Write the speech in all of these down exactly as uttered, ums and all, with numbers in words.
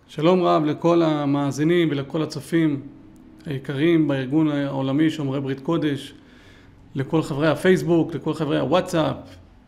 שלום רב לכל המאזינים ולכל הצופים היקרים בארגון העולמי שומרי ברית קודש, לכל חברי הפייסבוק, לכל חברי הוואטסאפ,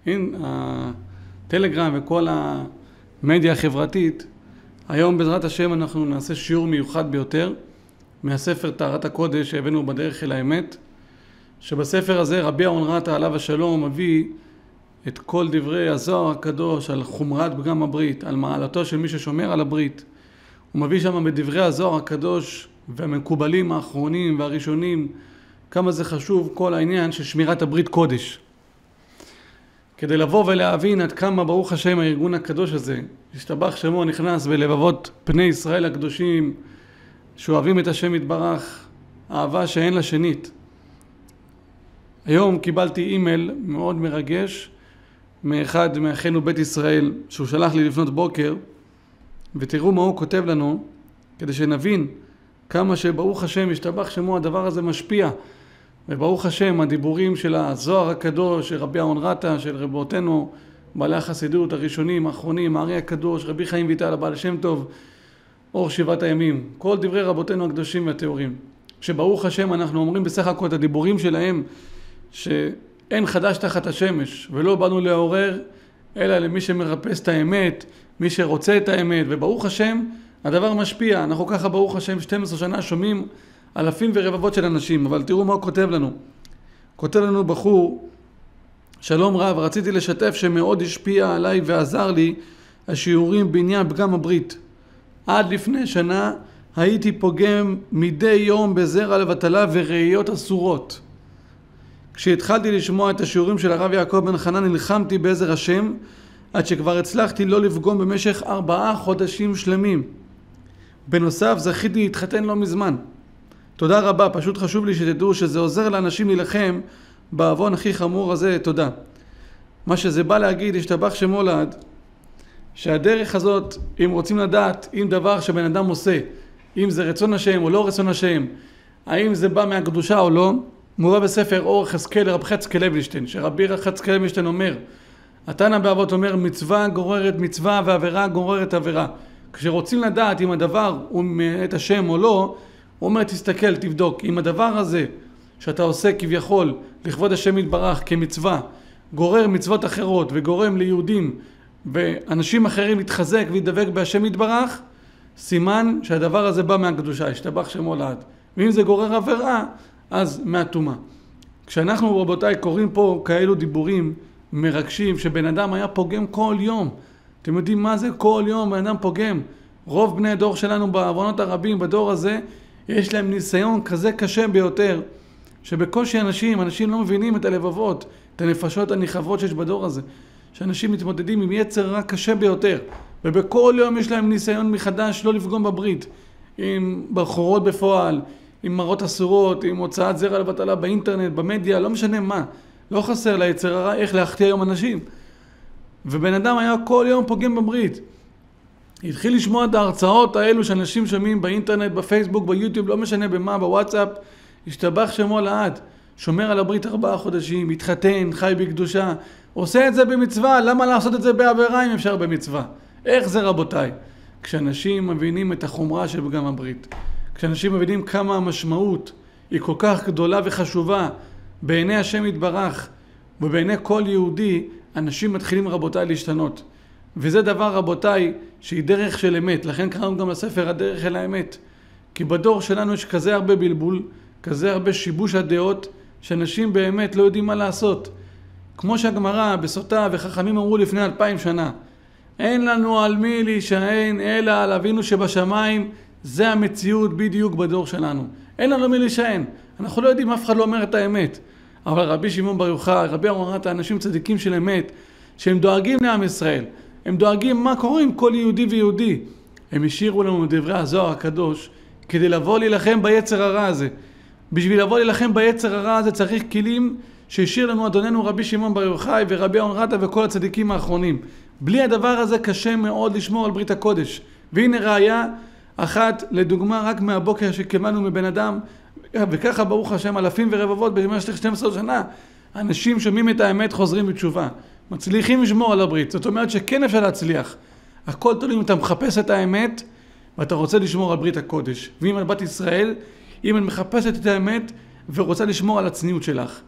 הטלגרם וכל המדיה החברתית. היום בעזרת השם אנחנו נעשה שיעור מיוחד ביותר מהספר טהרת הקודש שהבאנו בדרך אל האמת, שבספר הזה רבי אהרון רטה עליו השלום מביא את כל דברי הזוהר הקדוש על חומרת פגם הברית, על מעלתו של מי ששומר על הברית. הוא מביא שם בדברי הזוהר הקדוש והמקובלים האחרונים והראשונים כמה זה חשוב כל העניין של שמירת הברית קודש. כדי לבוא ולהבין עד כמה ברוך השם הארגון הקדוש הזה, השתבח שמו, נכנס בלבבות פני ישראל הקדושים שאוהבים את השם יתברך, אהבה שאין לה שנית. היום קיבלתי אימייל מאוד מרגש מאחד מאחינו בית ישראל שהוא שלח לי לפנות בוקר, ותראו מה הוא כותב לנו כדי שנבין כמה שברוך השם השתבח שמו הדבר הזה משפיע. וברוך השם הדיבורים של הזוהר הקדוש של רבי אהרון רטה, של רבותינו בעלי החסידות הראשונים האחרונים, הארי הקדוש, רבי חיים ויטל, הבעל שם טוב, אור שבעת הימים, כל דברי רבותינו הקדושים והטהורים, שברוך השם אנחנו אומרים בסך הכל את הדיבורים שלהם שאין חדש תחת השמש, ולא באנו לעורר אלא למי שמרפס את האמת, מי שרוצה את האמת. וברוך השם הדבר משפיע. אנחנו ככה ברוך השם שתים עשרה שנה שומעים אלפים ורבבות של אנשים. אבל תראו מה הוא כותב לנו. כותב לנו בחור, שלום רב, רציתי לשתף שמאוד השפיע עליי ועזר לי השיעורים בעניין פגם הברית. עד לפני שנה הייתי פוגם מדי יום בזרע לבטלה וראיות אסורות. כשהתחלתי לשמוע את השיעורים של הרב יעקב בן חנן נלחמתי בעזר השם עד שכבר הצלחתי לא לפגום במשך ארבעה חודשים שלמים. בנוסף זכיתי להתחתן לא מזמן. תודה רבה, פשוט חשוב לי שתדעו שזה עוזר לאנשים להילחם בעוון הכי חמור הזה. תודה. מה שזה בא להגיד, השתבח שמו לעד, שהדרך הזאת, אם רוצים לדעת אם דבר שבן אדם עושה, אם זה רצון השם או לא רצון השם, האם זה בא מהקדושה או לא, מובא בספר אור יחזקאל רב חצקאל לוינשטיין, שרבי חצקאל לוינשטיין אומר, התנא באבות אומר, מצווה גוררת מצווה ועבירה גוררת עבירה. כשרוצים לדעת אם הדבר הוא מאת השם או לא, הוא אומר, תסתכל, תבדוק. אם הדבר הזה שאתה עושה כביכול לכבוד השם יתברך כמצווה, גורר מצוות אחרות וגורם ליהודים ואנשים אחרים להתחזק ולהתדבק בהשם יתברך, סימן שהדבר הזה בא מהקדושה, השתבח שמו לעד. ואם זה גורר עבירה, אז מהטומאה. כשאנחנו רבותיי קוראים פה כאלו דיבורים מרגשים שבן אדם היה פוגם כל יום, אתם יודעים מה זה כל יום בן אדם פוגם? רוב בני הדור שלנו בעוונות הרבים בדור הזה יש להם ניסיון כזה קשה ביותר, שבקושי אנשים, אנשים לא מבינים את הלבבות, את הנפשות הנכבות שיש בדור הזה, שאנשים מתמודדים עם יצר רע קשה ביותר, ובכל יום יש להם ניסיון מחדש לא לפגום בברית, עם בחורות בפועל, עם מראות אסורות, עם הוצאת זרע לבטלה באינטרנט, במדיה, לא משנה מה. לא חסר ליצר הרע איך להחטיא היום אנשים. ובן אדם היה כל יום פוגם בברית. התחיל לשמוע את ההרצאות האלו שאנשים שומעים באינטרנט, בפייסבוק, ביוטיוב, לא משנה במה, בוואטסאפ, השתבח שמו לעד. שומר על הברית ארבעה חודשים, מתחתן, חי בקדושה, עושה את זה במצווה. למה לעשות את זה בעבירה אם אפשר במצווה? איך זה רבותיי? כשאנשים מבינים את החומרה של פגם הברית, כשאנשים מבינים כמה המשמעות היא כל כך גדולה וחשובה בעיני השם יתברך ובעיני כל יהודי, אנשים מתחילים רבותיי להשתנות. וזה דבר רבותיי שהיא דרך של אמת. לכן קראנו גם לספר הדרך אל האמת. כי בדור שלנו יש כזה הרבה בלבול, כזה הרבה שיבוש הדעות, שאנשים באמת לא יודעים מה לעשות. כמו שהגמרא בסוטה וחכמים אמרו לפני אלפיים שנה, אין לנו על מי להישען אלא על אבינו שבשמיים. זה המציאות בדיוק בדור שלנו. אין לנו מי להישען. אנחנו לא יודעים, אף אחד לא אומר את האמת. אבל רבי שמעון בר יוחאי, רבי אהרון רטה, אנשים צדיקים של אמת, שהם דואגים לעם ישראל. הם דואגים מה קורה עם כל יהודי ויהודי. הם השאירו לנו דברי הזוהר הקדוש כדי לבוא להילחם ביצר הרע הזה. בשביל לבוא להילחם ביצר הרע הזה צריך כלים שהשאיר לנו אדוננו רבי שמעון בר יוחאי ורבי אהרון רטה וכל הצדיקים האחרונים. בלי הדבר הזה קשה מאוד לשמור על ברית הקודש. והנה ראיה אחת לדוגמה רק מהבוקר שקבלנו מבן אדם, וככה ברוך השם אלפים ורבבות במשך שתים עשרה שנה, אנשים שומעים את האמת חוזרים בתשובה, מצליחים לשמור על הברית. זאת אומרת שכן אפשר להצליח. הכל תלוי אם אתה מחפש את האמת ואתה רוצה לשמור על ברית הקודש. ואם על בת ישראל, אם את מחפשת את האמת ורוצה לשמור על הצניעות שלך.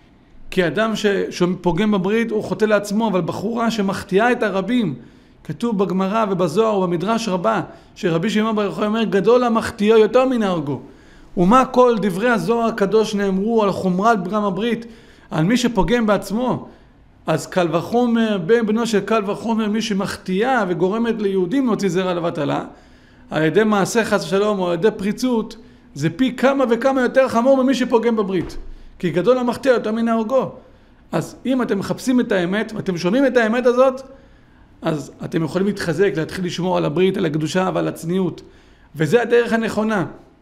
כי אדם ש... שפוגם בברית הוא חוטא לעצמו, אבל בחורה שמחטיאה את הרבים, כתוב בגמרא ובזוהר ובמדרש רבה, שרבי שמעון בר יוחאי אומר, גדול המחטיאו יותר מן הרגו. ומה כל דברי הזוהר הקדוש נאמרו על חומרת פגם הברית, על מי שפוגם בעצמו. אז קל וחומר, בן בנו של קל וחומר, מי שמחטיאה וגורמת ליהודים להוציא זרע לבטלה, על ידי מעשה חס ושלום או על ידי פריצות, זה פי כמה וכמה יותר חמור ממי שפוגם בברית. כי גדול המחטיאו יותר מן הרגו. אז אם אתם מחפשים את האמת ואתם שומעים את האמת הזאת, אז אתם יכולים להתחזק, להתחיל לשמור על הברית, על הקדושה ועל הצניעות. וזה הדרך הנכונה.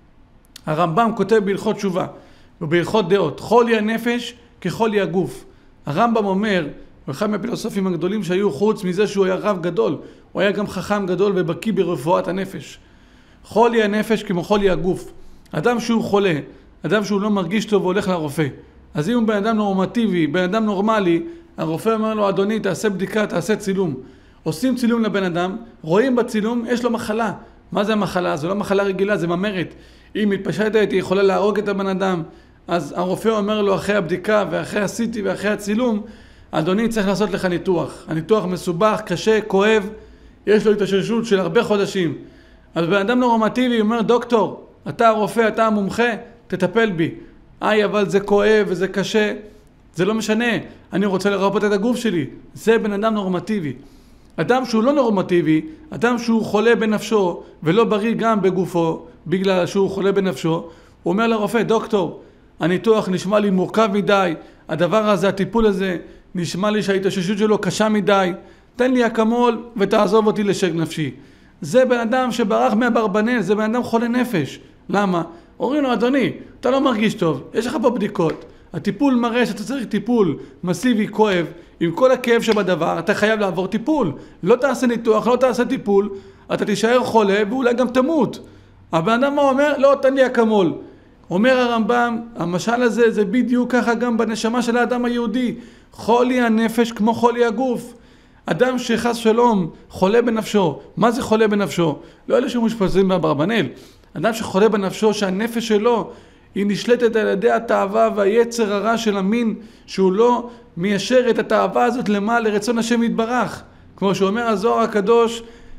הרמב"ם כותב בהלכות תשובה ובהלכות דעות, חולי הנפש כחולי הגוף. הרמב"ם אומר, הוא אחד מהפילוסופים הגדולים שהיו, חוץ מזה שהוא היה רב גדול, הוא היה גם חכם גדול ובקיא ברפואת הנפש. חולי הנפש כמו חולי הגוף. אדם שהוא חולה, אדם שהוא לא מרגיש טוב והולך לרופא. אז אם הוא בן אדם נורמטיבי, בן אדם נורמלי, הרופא אומר לו, אדוני, תעשה בדיקה, תעשה צילום. עושים צילום לבן אדם, רואים בצילום, יש לו מחלה. מה זה המחלה? זה לא מחלה רגילה, זה ממרת. אם מתפשטת, היא יכולה להרוג את הבן אדם. אז הרופא אומר לו, אחרי הבדיקה ואחרי הסיטי ואחרי הצילום, אדוני, צריך לעשות לך ניתוח. הניתוח מסובך, קשה, כואב, יש לו התאוששות של הרבה חודשים. אז בן אדם נורמטיבי אומר, דוקטור, אתה הרופא, אתה המומחה, תטפל בי. איי, אבל זה כואב וזה קשה. זה לא משנה, אני רוצה לרפות את הגוף שלי. זה בן אדם נורמטיבי. אדם שהוא לא נורמטיבי, אדם שהוא חולה בנפשו ולא בריא גם בגופו, בגלל שהוא חולה בנפשו, הוא אומר לרופא, דוקטור, הניתוח נשמע לי מורכב מדי, הדבר הזה, הטיפול הזה, נשמע לי שההתאוששות שלו קשה מדי, תן לי אקמול ותעזוב אותי לשק נפשי. זה בן אדם שברח מהברבנל, זה בן אדם חולה נפש. למה? אומרים לו, אדוני, אתה לא מרגיש טוב, יש לך פה בדיקות. הטיפול מראה שאתה צריך טיפול מסיבי, כואב, עם כל הכאב שבדבר, אתה חייב לעבור טיפול. לא תעשה ניתוח, לא תעשה טיפול, אתה תישאר חולה ואולי גם תמות. הבן אדם מה אומר? לא, תן לי אקמול. אומר הרמב"ם, המשל הזה זה בדיוק ככה גם בנשמה של האדם היהודי. חולי הנפש כמו חולי הגוף. אדם שחס שלום חולה בנפשו. מה זה חולה בנפשו? לא אלה שמושפזים באברבנל. אדם שחולה בנפשו שהנפש שלו היא נשלטת על ידי התאווה והיצר הרע של המין, שהוא לא מיישר את התאווה הזאת למה לרצון השם יתברך. כמו שאומר הזוהר הקדוש,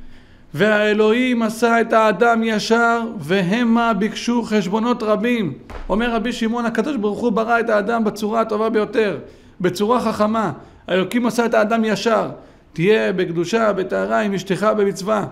והאלוהים עשה את האדם ישר והמה ביקשו חשבונות רבים. אומר רבי שמעון, הקדוש ברוך הוא ברא את האדם בצורה הטובה ביותר, בצורה חכמה. האלוקים עשה את האדם ישר, תהיה בקדושה, בטהרה, עם אשתך במצווה.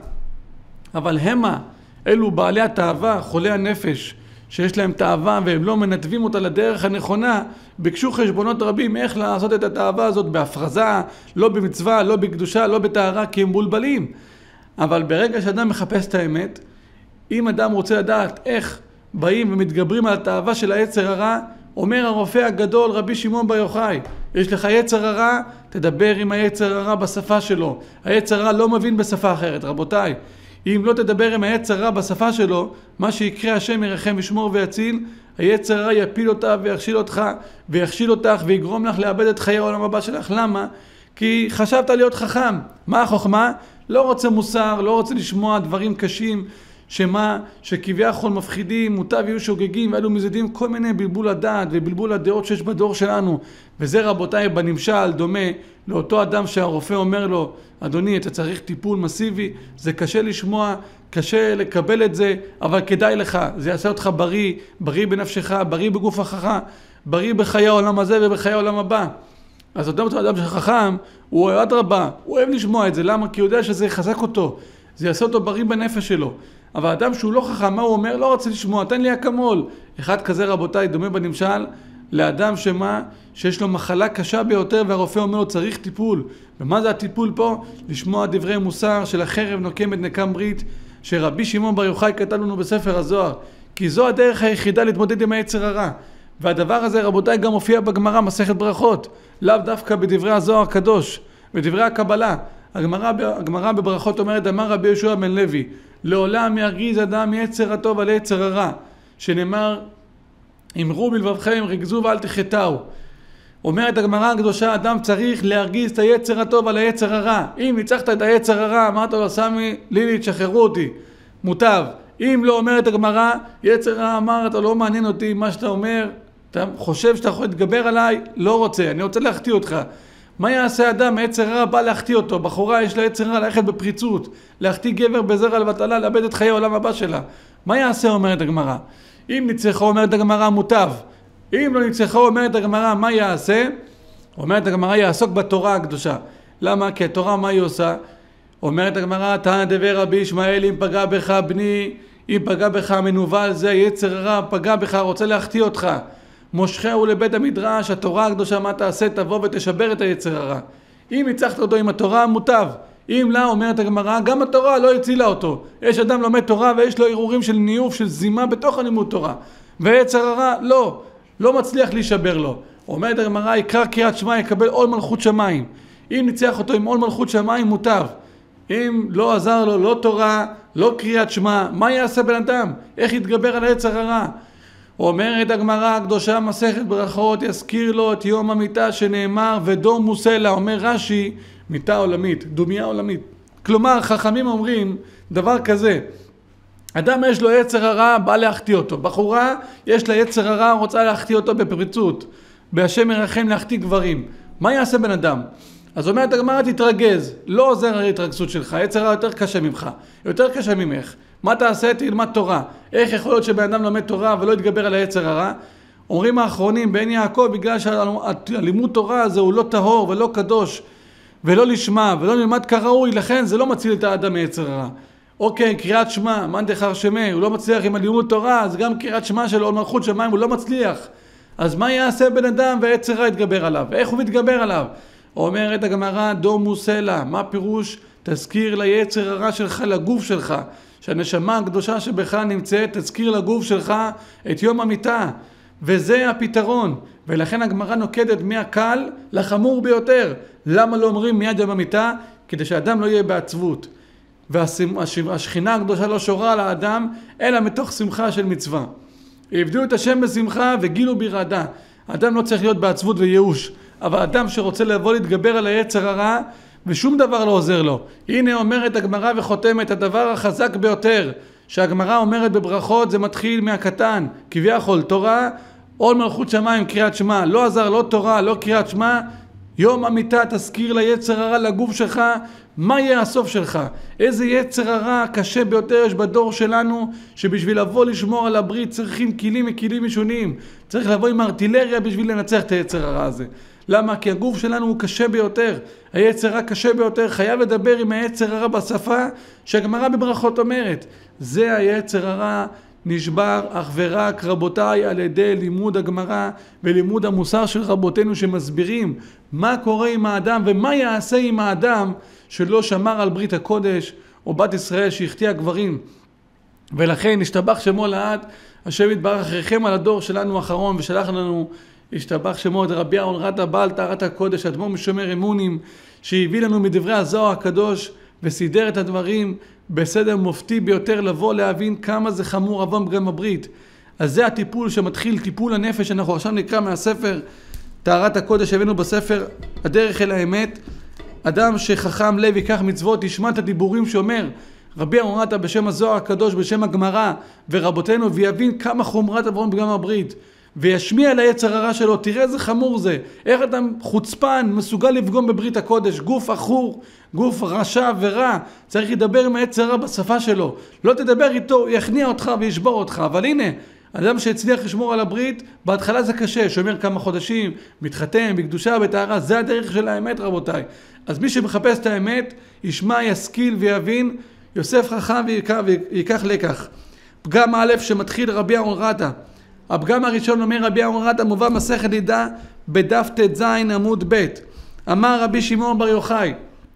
אבל המה, אלו בעלי התאווה, חולי הנפש, שיש להם תאווה והם לא מנתבים אותה לדרך הנכונה, ביקשו חשבונות רבים איך לעשות את התאווה הזאת בהפרזה, לא במצווה, לא בקדושה, לא בטהרה, כי הם בולבלים. אבל ברגע שאדם מחפש את האמת, אם אדם רוצה לדעת איך באים ומתגברים על התאווה של היצר הרע, אומר הרופא הגדול רבי שמעון בר יוחאי, יש לך יצר הרע, תדבר עם היצר הרע בשפה שלו. היצר הרע לא מבין בשפה אחרת, רבותיי. אם לא תדבר עם היצר הרע בשפה שלו, מה שיקרה השם ירחם ושמור ויציל, היצר הרע יפיל אותה ויכשיל אותך ויכשיל אותך ויגרום לך לאבד את חיי העולם הבא שלך. למה? כי חשבת להיות חכם. מה החוכמה? לא רוצה מוסר, לא רוצה לשמוע דברים קשים, שמה, שכביכול מפחידים, מוטב יהיו שוגגים, ואלו מזידים כל מיני בלבול הדעת ובלבול הדעות שיש בדור שלנו. וזה רבותיי בנמשל דומה לאותו אדם שהרופא אומר לו, אדוני, אתה צריך טיפול מסיבי, זה קשה לשמוע, קשה לקבל את זה, אבל כדאי לך, זה יעשה אותך בריא, בריא בנפשך, בריא בגופך, בריא בחיי העולם הזה ובחיי העולם הבא. אז אותו אדם שחכם, הוא אוהד רבה, הוא אוהב לשמוע את זה. למה? כי הוא יודע שזה יחזק אותו, זה יעשה אותו בריא בנפש שלו. אבל אדם שהוא לא חכם, מה הוא אומר? לא רוצה לשמוע, תן לי אקמול. אחד כזה רבותיי דומה בנמשל לאדם שמה? שיש לו מחלה קשה ביותר והרופא אומר לו צריך טיפול. ומה זה הטיפול פה? לשמוע דברי מוסר של החרב נוקמת נקם ברית, שרבי שמעון בר יוחאי כתב לנו בספר הזוהר. כי זו הדרך היחידה להתמודד עם היצר הרע. והדבר הזה רבותיי גם מופיע בגמרא מסכת ברכות, לאו דווקא בדברי הזוהר הקדוש, בדברי הקבלה. הגמרא, הגמרא בברכות אומרת, אמר רבי יהושע בן לוי, לעולם ירגיז אדם יצר הטוב על יצר הרע, שנאמר, אמרו בלבבכם רגזו ואל תחטאו. אומרת הגמרא הקדושה, אדם צריך להרגיז את היצר הטוב על היצר הרע. אם ניצחת את היצר הרע, אמרת לו, סמי, לילי, תשחררו אותי. מוטב. אם לא אומרת הגמרא, יצר הרע אמר, אתה לא מעניין אותי מה שאתה אומר, אתה חושב שאתה יכול להתגבר עליי, לא רוצה, אני רוצה להחטיא אותך. מה יעשה אדם? יצר הרע בא להחטיא אותו. בחורה יש לה יצר הרע ללכת בפריצות, להחטיא גבר בזרע לבטלה, לאבד את חיי העולם הבא שלה. מה יעשה? אומרת הגמרא. אם ניצחה, אומרת הגמרא, מוטב. אם לא ניצחה, אומרת הגמרא, מה יעשה? אומרת הגמרא, יעסוק בתורה הקדושה. למה? כי התורה מה היא עושה? אומרת הגמרא, תנא דבר רבי ישמעאל, אם פגע בך בני, אם פגע בך מנוול, זה יצר הרע, פגע בך, רוצה להחטיא אותך. מושכהו לבית המדרש, התורה הקדושה, מה תעשה? תבוא ותשבר את היצר הרע. אם ניצחת אותו עם התורה, מוטב. אם לא, אומרת הגמרא, גם התורה לא הצילה אותו. יש אדם לומד תורה ויש לו ערעורים של ניאוף, של זימה בתוך הלימוד תורה. ויצר הרע, לא, לא מצליח להישבר לו. אומרת הגמרא, יקרא קריאת שמע, יקבל עול מלכות שמיים. אם ניצח אותו עם עול מלכות שמיים, מוטב. אם לא עזר לו, לא תורה, לא קריאת שמע, מה יעשה בן אדם? איך יתגבר על היצר הרע? אומרת הגמרא הקדושה מסכת ברכות, יזכיר לו את יום המיטה שנאמר ודור מוסלה. אומר רש"י, מיטה עולמית, דומיה עולמית. כלומר, חכמים אומרים דבר כזה, אדם יש לו יצר הרע, בא להחטיא אותו. בחורה יש לה יצר הרע, רוצה להחטיא אותו בפריצות. בהשם ירחם להחטיא גברים. מה יעשה בן אדם? אז אומרת הגמרא, תתרגז, לא עוזר ההתרגזות שלך, יצר הרע יותר קשה ממך, יותר קשה ממך. מה תעשה? תלמד תורה. איך יכול להיות שבן אדם לומד תורה ולא יתגבר על היצר הרע? אומרים האחרונים, בן יעקב, בגלל שהלימוד תורה הזה הוא לא טהור ולא קדוש ולא לשמה ולא נלמד כראוי, לכן זה לא מציל את האדם מיצר הרע. אוקיי, קריאת שמע, מאן דכר שמיה, הוא לא מצליח עם הלימוד תורה, אז גם קריאת שמע שלו, עול מלכות שמיים, הוא לא מצליח. אז מה יעשה בן אדם והיצר הרע יתגבר עליו? איך הוא מתגבר עליו? אומרת הגמרא, דור מוסלה. מה פירוש? תזכיר ליצר הרע שלך, לגוף שלך, שהנשמה הקדושה שבך נמצאת, תזכיר לגוף שלך את יום המיטה. וזה הפתרון. ולכן הגמרא נוקדת מהקל לחמור ביותר. למה לא אומרים מיד יום המיטה? כדי שהאדם לא יהיה בעצבות. והשכינה הקדושה לא שורה על האדם, אלא מתוך שמחה של מצווה. עבדו את השם בשמחה וגילו ברעדה. האדם לא צריך להיות בעצבות וייאוש. אבל אדם שרוצה לבוא להתגבר על היצר הרע, ושום דבר לא עוזר לו. הנה אומרת הגמרא וחותמת, הדבר החזק ביותר שהגמרא אומרת בברכות, זה מתחיל מהקטן, כביכול תורה, עול מלכות שמיים, קריאת שמע. לא עזר, לא תורה, לא קריאת שמע. יום המיטה תזכיר ליצר הרע לגוף שלך, מה יהיה הסוף שלך? איזה יצר הרע קשה ביותר יש בדור שלנו, שבשביל לבוא לשמור על הברית צריכים כלים מכלים משונים. צריך לבוא עם ארטילריה בשביל לנצח את היצר הרע הזה. למה? כי הגוף שלנו הוא קשה ביותר. היצר הרע קשה ביותר. חייב לדבר עם היצר הרע בשפה שהגמרא בברכות אומרת. זה היצר הרע נשבר אך ורק, רבותיי, על ידי לימוד הגמרא ולימוד המוסר של רבותינו שמסבירים מה קורה עם האדם ומה יעשה עם האדם שלא שמר על ברית הקודש או בת ישראל שהחטיאה גברים. ולכן נשתבח שמו לעד, השם יתברך ריחם על הדור שלנו האחרון ושלח לנו, השתבח שמו את רבי אהרון רטה בעל טהרת הקודש, אדמו"ר משומר אמונים, שהביא לנו מדברי הזוהר הקדוש וסידר את הדברים בסדר מופתי ביותר, לבוא להבין כמה זה חמור עוון פגם הברית. אז זה הטיפול שמתחיל, טיפול הנפש. אנחנו עכשיו נקרא מהספר טהרת הקודש, הבאנו בספר הדרך אל האמת. אדם שחכם לב ייקח מצוות, ישמע את הדיבורים שאומר רבי אהרון רטה בשם הזוהר הקדוש, בשם הגמרא ורבותינו, ויבין כמה חומרת עוון פגם הברית, וישמיע על היצר הרע שלו. תראה איזה חמור זה, איך אדם חוצפן מסוגל לפגום בברית הקודש, גוף אחור, גוף רשע ורע, צריך לדבר עם היצר הרע בשפה שלו. לא תדבר איתו, יכניע אותך וישבור אותך. אבל הנה, אדם שהצליח לשמור על הברית, בהתחלה זה קשה, שומר כמה חודשים, מתחתן בקדושה בטהרה, זה הדרך של האמת רבותיי. אז מי שמחפש את האמת, ישמע, ישכיל ויבין. יוסף חכם ויקח לקח. פגם א' שמתחיל רבי אהרון רטה. הפגם הראשון אומר רבי אהרון רטה, מובא מסכת נידה בדף ט"ז עמוד ב'. אמר רבי שמעון בר יוחאי,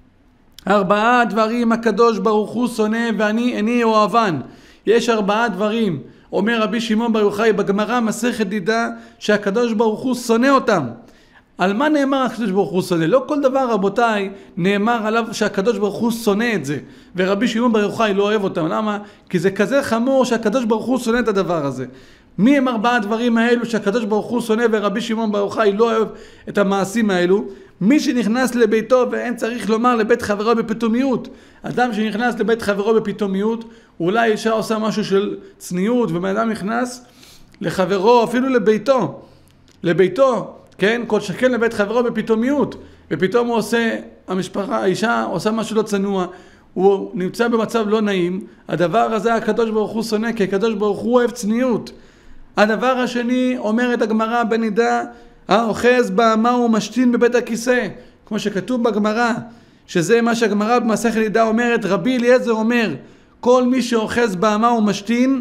ארבעה דברים הקדוש ברוך הוא שונא ואני איני אוהבן. יש ארבעה דברים, אומר רבי שמעון בר יוחאי בגמרא מסכת נידה, שהקדוש ברוך הוא שונא אותם. על מה נאמר הקדוש ברוך הוא שונא? לא כל דבר רבותיי נאמר עליו שהקדוש ברוך הוא שונא את זה, ורבי שמעון בר יוחאי לא אוהב אותם. למה? כי זה כזה חמור שהקדוש ברוך הוא שונא את הדבר הזה. מי הם ארבעה דברים האלו שהקדוש ברוך הוא שונא ורבי שמעון בר יוחאי לא אוהב את המעשים האלו? מי שנכנס לביתו, ואין צריך לומר לבית חברו בפתאומיות. אדם שנכנס לבית חברו בפתאומיות, אולי אישה עושה משהו של צניעות, ובאדם נכנס לחברו, אפילו לביתו, לביתו, כן? כל שכן לבית חברו בפתאומיות, ופתאום הוא עושה, המשפחה, האישה עושה משהו לא צנוע, הוא נמצא במצב לא נעים, הדבר הזה הקדוש ברוך הוא שונא, כי הקדוש ברוך הוא אוהב צניעות. הדבר השני, אומרת הגמרא בנידה, האוחז באמה ומשתין בבית הכיסא, כמו שכתוב בגמרא, שזה מה שהגמרא במסכת נידה אומרת, רבי אליעזר אומר, כל מי שאוחז באמה ומשתין,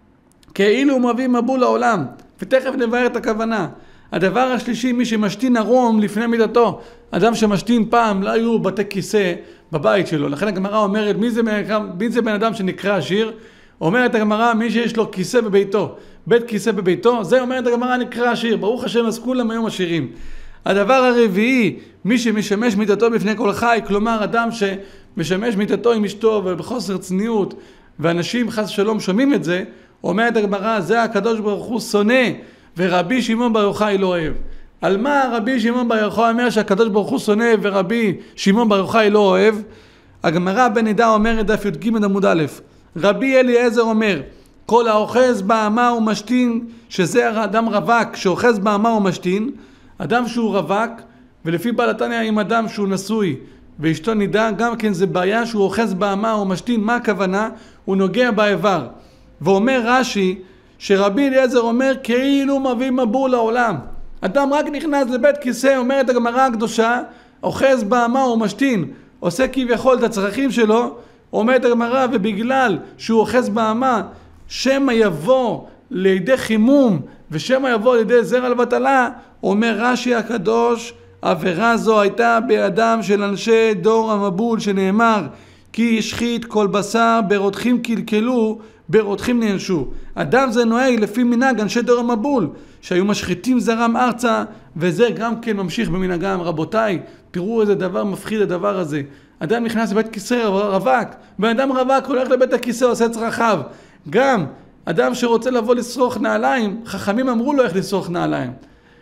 כאילו הוא מביא מבול לעולם, ותכף נבהר את הכוונה. הדבר השלישי, מי שמשתין ערום לפני מידתו, אדם שמשתין פעם, לא היו בתי כיסא בבית שלו, לכן הגמרא אומרת, מי זה, מי זה בן אדם שנקרא עשיר? אומרת הגמרא, מי שיש לו כיסא בביתו, בית כיסא בביתו, זה אומרת הגמרא נקרא עשיר, ברוך השם, אז כולם היום עשירים. הדבר הרביעי, מי שמשמש מידתו בפני כל חי, כלומר אדם שמשמש מידתו עם אשתו ובחוסר צניעות, ואנשים חס שלום שומעים את זה, אומרת הגמרא, זה הקדוש ברוך הוא שונא, ורבי שמעון בר יוחאי לא אוהב. על מה רבי שמעון בר יוחאי אומר שהקדוש ברוך הוא שונא ורבי שמעון בר יוחאי לא אוהב? הגמרא בנידה אומרת דף י"ג עמוד א', רבי אליעזר אומר, כל האוחז באמה ומשתין, שזה אדם רווק שאוחז באמה ומשתין, אדם שהוא רווק, ולפי בעל התניא עם אדם שהוא נשוי ואשתו נידה, גם כן זה בעיה שהוא אוחז באמה ומשתין. מה הכוונה? הוא נוגע באיבר. ואומר רש"י שרבי אליעזר אומר כאילו מביא מבול לעולם. אדם רק נכנס לבית כיסא, אומרת הגמרא הקדושה, אוחז באמה ומשתין, עושה כביכול את הצרכים שלו, אומרת הגמרא, ובגלל שהוא אוחז באמה, שמא יבוא לידי חימום, ושמא יבוא לידי זרע לבטלה, אומר רש"י הקדוש, עבירה זו הייתה באדם של אנשי דור המבול, שנאמר, כי השחית כל בשר, ברותחים קלקלו, ברותחים נענשו. אדם זה נוהג לפי מנהג אנשי דור המבול, שהיו משחיתים זרם ארצה, וזה גם כן ממשיך במנהגם. רבותיי, תראו איזה דבר מפחיד הדבר הזה. אדם נכנס לבית כיסא רווק, ואדם רווק הולך לבית הכיסא, עושה צרכיו. גם אדם שרוצה לבוא לסרוך נעליים, חכמים אמרו לו איך לסרוך נעליים.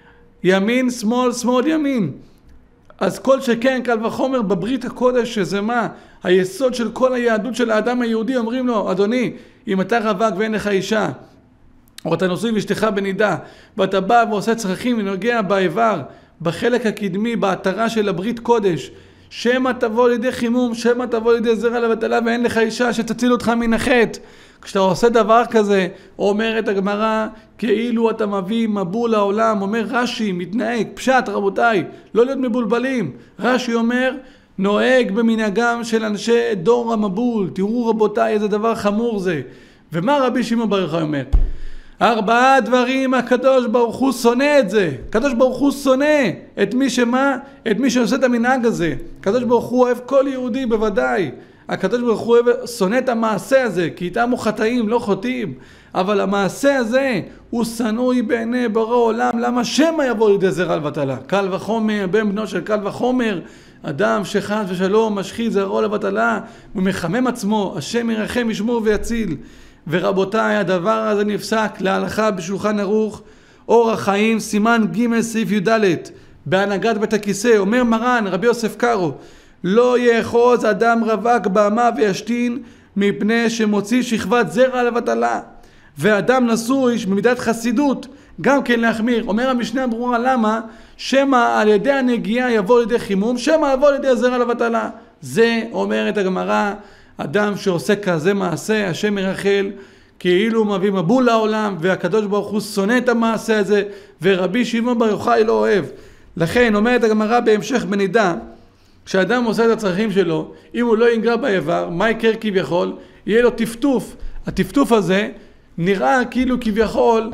ימין, שמאל, שמאל, ימין. אז כל שכן, קל וחומר בברית הקודש, שזה מה? היסוד של כל היהדות של האדם היהודי, אומרים לו, אדוני, אם אתה רווק ואין לך אישה, או אתה נושא ואשתך בנידה, ואתה בא ועושה צרכים ונוגע באיבר, בחלק הקדמי, בהתרה של הברית קודש, שמא תבוא לידי חימום, שמא תבוא לידי זרע לבטלה, ואין לך אישה שתציל אותך מן החטא. כשאתה עושה דבר כזה, אומרת הגמרא, כאילו אתה מביא מבול לעולם, אומר רש"י, מתנהג, פשט רבותיי, לא להיות מבולבלים. רש"י אומר, נוהג במנהגם של אנשי דור המבול. תראו רבותיי, איזה דבר חמור זה. ומה רבי שמעון בר יוחאי אומר? ארבעה דברים הקדוש ברוך הוא שונא את זה. הקדוש ברוך הוא שונא את מי שמה? את מי שעושה את המנהג הזה. הקדוש ברוך הוא אוהב כל יהודי בוודאי. הקדוש ברוך הוא שונא את המעשה הזה, כי איתם הוא חטאים, לא חוטאים. אבל המעשה הזה הוא שנואי בעיני בורא עולם. למה שמא יבוא לידי זרע לבטלה? קל וחומר, בן בנו של קל וחומר, אדם שחס ושלום משחית זרעו לבטלה ומחמם עצמו, השם ירחם ישמור ויציל. ורבותיי, הדבר הזה נפסק להלכה בשולחן ערוך אור החיים סימן ג' סעיף י"ד בהנהגת בית הכיסא. אומר מרן רבי יוסף קארו, לא יאחוז אדם רווק באמה וישתין מפני שמוציא שכבת זרע לבטלה. ואדם נשוי במידת חסידות גם כן להחמיר. אומר המשנה ברורה, למה? שמא על ידי הנגיעה יבוא לידי חימום, שמא יבוא לידי זרע לבטלה. זה אומרת הגמרא, אדם שעושה כזה מעשה, השם ירחל, כאילו הוא מביא מבול לעולם, והקדוש ברוך הוא שונא את המעשה הזה, ורבי שמעון בר יוחאי לא אוהב. לכן אומרת הגמרא בהמשך בנידה, כשאדם עושה את הצרכים שלו, אם הוא לא ינגע באיבר, מה יקרה כביכול? יהיה לו טפטוף. הטפטוף הזה נראה כאילו כביכול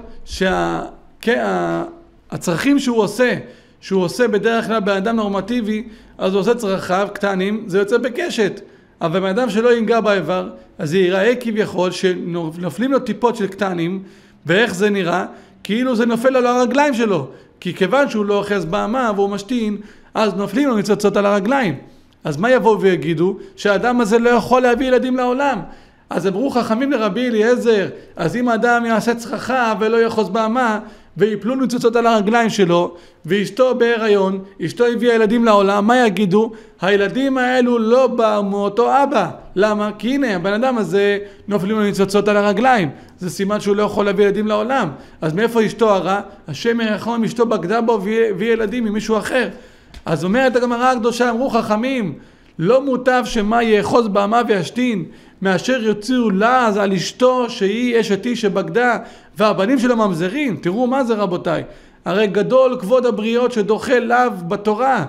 שהצרכים שהוא עושה, שהוא עושה בדרך כלל באדם נורמטיבי, אז הוא עושה צרכיו קטנים, זה יוצא בקשת. אבל מאדם שלא ינגע באיבר, אז זה ייראה כביכול שנופלים לו טיפות של קטנים, ואיך זה נראה? כאילו זה נופל על הרגליים שלו, כי כיוון שהוא לא אוחז באמה והוא משתין, אז נופלים לו ניצוצות על הרגליים. אז מה יבואו ויגידו? שהאדם הזה לא יכול להביא ילדים לעולם. אז אמרו חכמים לרבי אליעזר, אז אם האדם יעשה צרכה ולא יחוז באמה, ויפלו ניצוצות על הרגליים שלו, ואשתו בהיריון, אשתו הביאה ילדים לעולם, מה יגידו? הילדים האלו לא באו מאותו אבא. למה? כי הנה, הבן אדם הזה נופלים לו ניצוצות על הרגליים. זה סימן שהוא לא יכול להביא ילדים לעולם. אז מאיפה אשתו הרע? השם ירחם, אשתו בגדה בו והביא ילדים ממישהו אחר. אז אומרת הגמרא הקדושה, אמרו חכמים, לא מוטב שמה יאחוז באמה וישתין, מאשר יוציאו לעז על אשתו שהיא אשת איש שבגדה, והבנים שלו ממזרים. תראו מה זה רבותיי. הרי גדול כבוד הבריות שדוחה לאו בתורה.